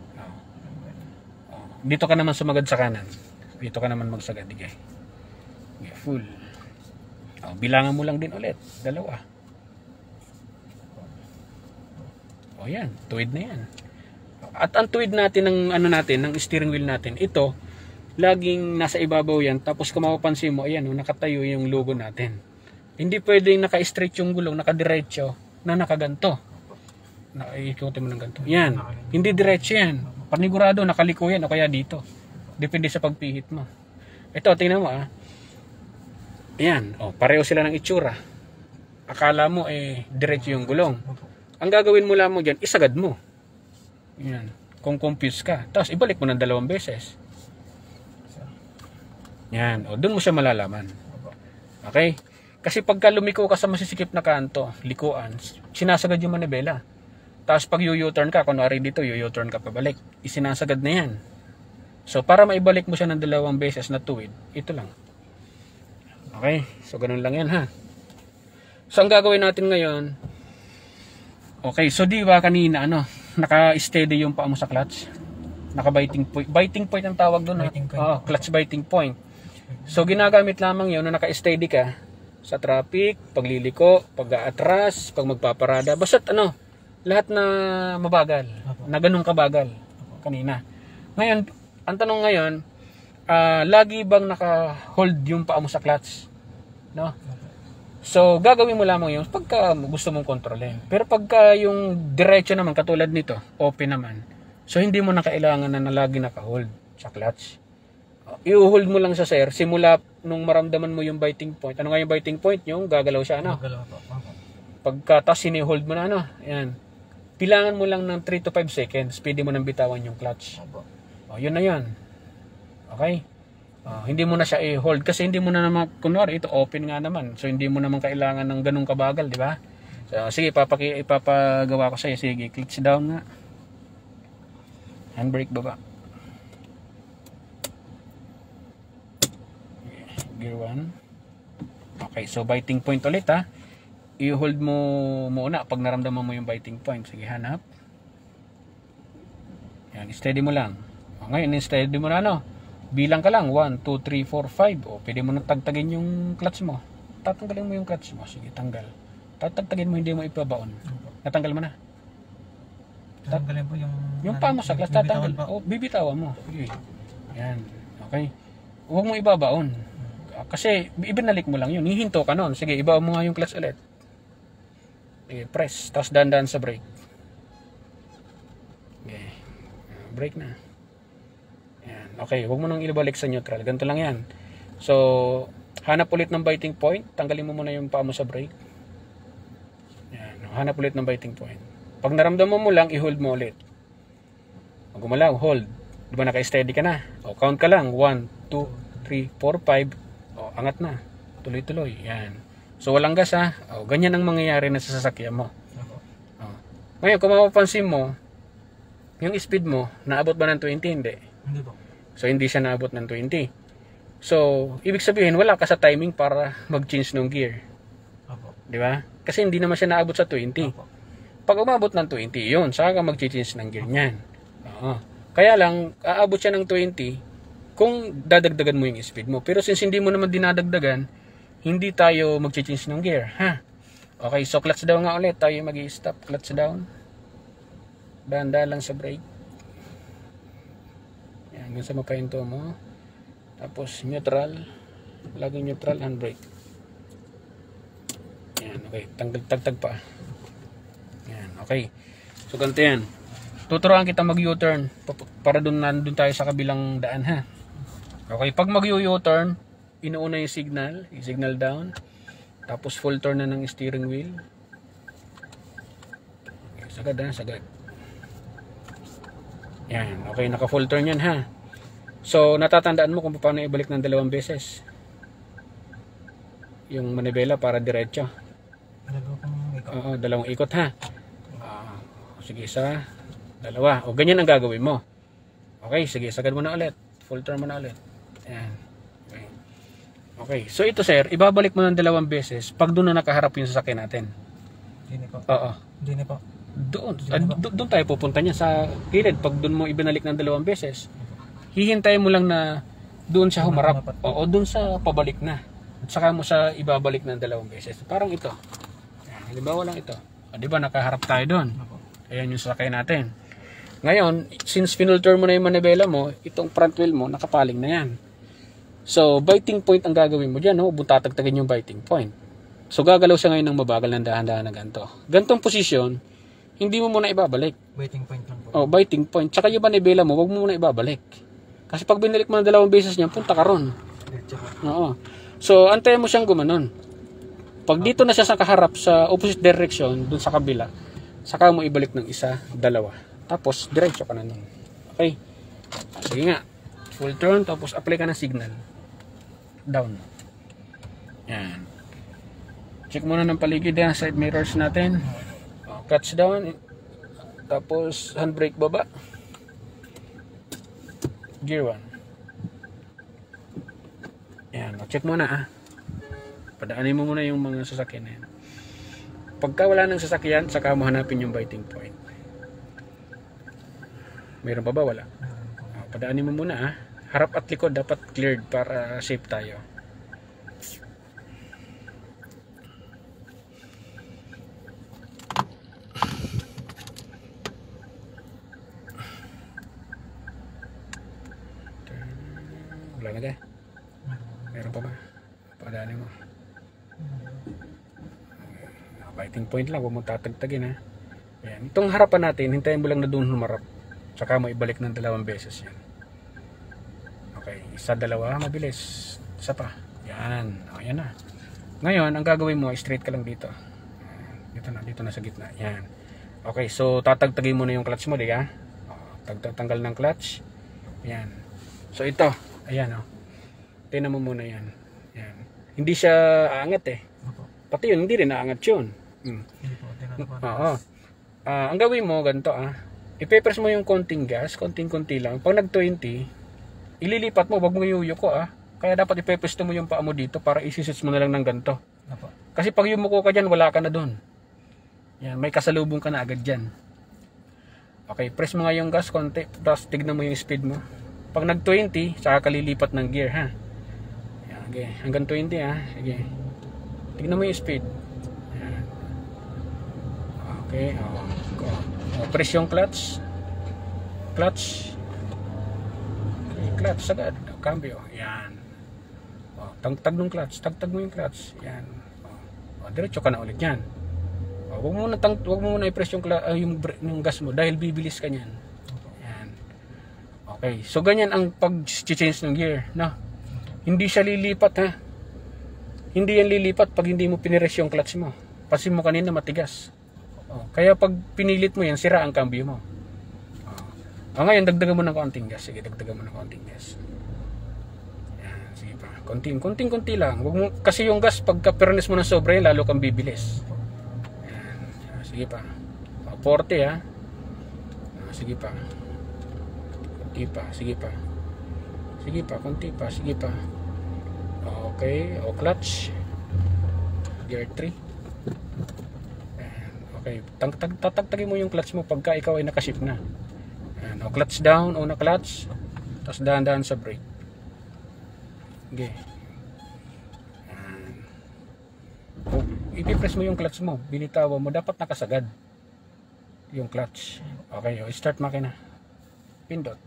Dito ka naman sumagad sa kanan. Dito ka naman magsagad. Okay, full. Bilangan mo lang din ulit. 2. Yan, tuwid na yan. At ang tuwid natin ng ng steering wheel natin, ito laging nasa ibabaw yan. Tapos kung mapapansin mo, ayan, nakatayo yung logo natin. Hindi pwedeng naka-straight yung gulong, nakadiretso na nakaganto. Ikutin mo ng ganito. Yan, hindi diretso yan. Panigurado, nakaliko yan o kaya dito. Depende sa pagpihit mo. Ito, tingnan mo Ayan, pareho sila ng itsura. Akala mo diretso yung gulong. Ang gagawin mo lamang dyan, isagad mo. Yan. Kung confused ka. Tapos ibalik mo ng 2 beses. Yan. Doon mo siya malalaman. Okay? Kasi pagka lumiko ka sa masisikip na kanto, likuan, sinasagad yung manibela. Tapos pag u-turn ka, kunwari dito, u-turn ka pabalik. Isinasagad na yan. So para maibalik mo siya ng 2 beses na tuwid, ito lang. Okay? So ganun lang yan ha. So ang gagawin natin ngayon, okay, so di ba kanina naka-steady yung paa mo sa clutch? Naka-biting point. Biting point ang tawag doon. Clutch biting point. So ginagamit lamang yun na naka-steady ka sa traffic, pagliliko, pag-aatras, pag magpaparada, basta't lahat na mabagal, na ganun kabagal kanina. Ngayon, ang tanong ngayon, lagi bang naka-hold yung paa mo sa clutch? No? So, gagawin mo lamang yun pagka gusto mong kontrolin. Pero pagka yung diretso naman, katulad nito, open naman. So, hindi mo na kailangan na lagi naka-hold sa clutch. I-hold mo lang sa sir, simula nung maramdaman mo yung biting point. Ano nga yung biting point? Yung gagalaw siya, Gagalaw po. Pagka tas sini-hold mo na, Ayan. Pilangan mo lang ng 3 to 5 seconds, pwede mo nang bitawan yung clutch. Yun na yan. Okay? Hindi mo na siya i-hold kasi hindi mo na naman, kunwari ito open nga naman, so hindi mo naman kailangan ng ganung kabagal, di ba? So sige, ipapagawa ko sa iyo. Sige, clutch down nga, handbrake baba, gear 1. Okay, so biting point ulit, i-hold mo muna pag naramdaman mo yung biting point. Sige, hanap. Yan, steady mo lang. Ngayon, steady mo na, bilang ka lang, 1, 2, 3, 4, 5. Pwede mo nang tagtagin yung clutch mo. Tatanggalin mo yung clutch mo. Sige, tanggal. Tatagtagin mo, hindi mo ipabaon. Natanggal mo na. Tatanggalin po yung paa mo sa clutch, tatanggal. Bibitawan mo. Okay. Yan. Okay. Huwag mo ibabaon. Kasi, ibinalik mo lang yun. Hihinto ka nun. Sige, ibaon mo nga yung clutch ulit. Sige, press. Tapos dandan sa brake. Okay. Brake na. Yan. Okay, huwag mo nang ibalik sa neutral. Ganito lang yan. So, hanap ulit ng biting point. Tanggalin mo muna yung paa mo sa brake. Yan. Hanap ulit ng biting point. Pag naramdaman mo lang, i-hold mo ulit. Pag gumalaw, hold. Diba naka-steady ka na? Count ka lang. 1, 2, 3, 4, 5. Angat na. Tuloy-tuloy. Yan. So, walang gas ganyan ang mangyayari na sa sasakyan mo. Ngayon, kung mapapansin mo, yung speed mo, naabot ba ng 20? Hindi. Hindi po. So, hindi siya naabot ng 20. So, ibig sabihin, wala ka sa timing para mag-change ng gear. Opo. Di ba? Kasi hindi naman siya naabot sa 20. Opo. Pag umabot ng 20, yun, saka ka mag-change ng gear niyan. Kaya lang, aabot siya ng 20 kung dadagdagan mo yung speed mo. Pero since hindi mo naman dinadagdagan, hindi tayo mag-change ng gear. Okay, so clutch down nga ulit. Tayo mag-i-stop. Clutch down. Dahan-dahan lang sa brake. Yan, hanggang sa mapahinto mo. Tapos neutral. Laging neutral, handbrake. Yan, okay. Tagtag pa. Yan, okay. So ganito yan. Tuturuan kita mag-U-turn para nandun tayo sa kabilang daan, Okay, pag mag-U-turn, inuuna yung signal down. Tapos full turn na ng steering wheel. Okay, sagad sagad. Yan, okay, naka full turn yan So, natatandaan mo kung paano ibalik ng 2 beses yung manibela para diretso. Dalawang ikot sige, 1, 2. Ganyan ang gagawin mo. Okay, sige, sagad mo na ulit. Full turn mo na ulit. Yan. Okay, so ito sir, ibabalik mo ng 2 beses pag doon na nakaharap yung sasakyan natin. Hindi po. Hindi po. Doon tayo pupunta niya sa gilid. Pag doon mo ibinalik ng 2 beses, hihintayin mo lang na doon siya humarap. Doon sa pabalik na. At saka mo sa ibabalik ng 2 beses. Parang ito. Halimbawa lang ito. Di ba nakaharap tayo doon? Ayan yung sasakyan natin. Ngayon, since finulture mo na yung manibela mo, itong front wheel mo, nakapaling na yan. So, biting point ang gagawin mo dyan. Butatagtagin yung biting point. So, gagalaw siya ngayon ng mabagal ng dahan-dahan na ganito. Gantong posisyon, hindi mo muna ibabalik. Biting point lang po. Biting point. Tsaka yung manibela mo, wag mo muna ibabalik. Kasi pag binalik mo ng 2 beses niyan, punta ka ron. So, antayin mo siyang gumanon. Pag dito na siya sa kaharap sa opposite direction, dun sa kabila, saka mo ibalik ng 1, 2. Tapos, diretso ka na nun. Okay? Sige nga. Full turn, tapos apply ka ng signal. Down. Yan. Check muna ng paligid yan, side mirrors natin. Clutch down. Tapos, handbrake baba. Gear 1. Yan. Check muna Padaanin mo muna yung mga sasakyan na yan. Pagka wala ng sasakyan, saka mo hanapin yung biting point. Mayroon pa ba? Wala. Padaanin mo muna harap at likod dapat cleared para safe tayo. Wala na kaya? Meron pa ba? Padaanin mo. Biting point lang, huwag mo tatagtagin ha. Yan. Itong harapan natin, hintayin mo lang na doon humarap. Tsaka mo ibalik ng 2 beses yan. Okay, 1, 2, mabilis. Isa pa. Yan. O, yan na. Ngayon, ang gagawin mo, straight ka lang dito. Dito na sa gitna. Yan. Okay, so tatagtagin mo na yung clutch mo, di ka? Tanggal ng clutch. Yan. So ito, ayan o. Tingnan mo muna yan. Yan. Hindi siya aangat eh. Pati yun, hindi rin aangat yun. Oo. Ang gawin mo, ganito ipe-press mo yung konting gas, konting-konti lang. Pag nag-20, ililipat mo, wag mo yuyuko Kaya dapat ipe-press mo yung paa mo dito para isi-switch mo na lang ng ganito. Kasi pag yumuko ka dyan, wala ka na doon. Yan, may kasalubong ka na agad dyan. Okay, press mo nga yung gas konti, tapos tignan mo yung speed mo. Pag nag-20, saka kalilipat ng gear ha. Yan, okay, hanggang 20 Sige. Tignan mo yung speed. Yan. Okay, press yung clutch. Clutch. Okay, clutch agad. Cambio. Yan. Tagtag ng clutch. Tagtag mo yung clutch. Yan. Diretso ka na ulit yan. Huwag mo muna i-press yung gas mo dahil bibilis ka niyan. Yan. Okay. So ganyan ang pag-change ng gear, no? Hindi siya lilipat ha. Hindi yan lilipat pag hindi mo pinires yung clutch mo. Kasi mo kanina matigas. Kaya pag pinilit mo yan, sira ang cambio mo. Ngayon, dagdagan mo ng konting gas. Sige, dagdagan mo ng konting gas. Yan, sige pa. Konting-konti lang. Huwag mo, kasi yung gas, pagka pernis mo ng sobra yan, lalo kang bibilis. Yan, sige pa. 40 sige pa. Konti pa, sige pa. Sige pa, konti pa, sige pa. Okay, clutch. Gear 3. Okay, tatagtagin mo yung clutch mo pagka ikaw ay nakashift na. Ayan, clutch down, una clutch, tapos dahan-dahan sa brake. Okay. Ipipress mo yung clutch mo, binitawan mo, dapat nakasagad yung clutch. Okay, start makina. Pindot.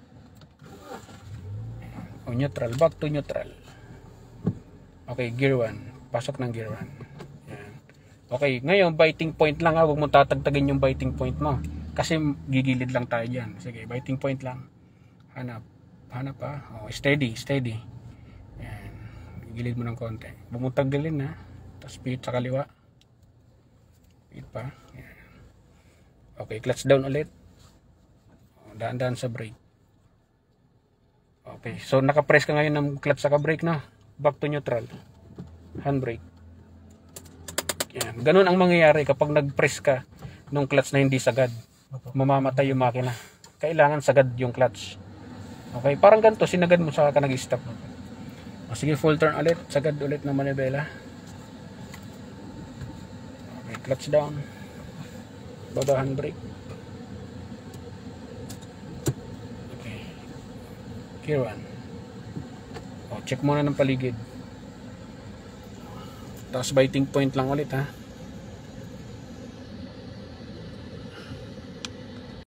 Neutral, back to neutral. Okay, gear 1. Pasok ng gear 1. Okay, ngayon biting point lang huwag mo tatagtagin yung biting point mo. Kasi gigilid lang tayo dyan. Sige, biting point lang. Hanap steady. Yan. Gilid mo ng konti. Huwag mo tanggalin Tapos pihit sa kaliwa. Pihit pa. Yan. Okay, clutch down ulit. Daan-daan sa brake. Okay, so nakapress ka ngayon ng clutch sa brake na. Back to neutral. Handbrake. Yan. Ganun ang mangyayari kapag nag-press ka ng clutch na hindi sagad. Mamamatay yung makina. Kailangan sagad yung clutch. Okay, parang ganito, sinagad mo saka ka nag-stop. Sige, full turn ulit. Sagad ulit ng manibela. Okay, clutch down. Baba handbrake. Okay. Gear 1. Check muna ng paligid. Tapos biting point lang ulit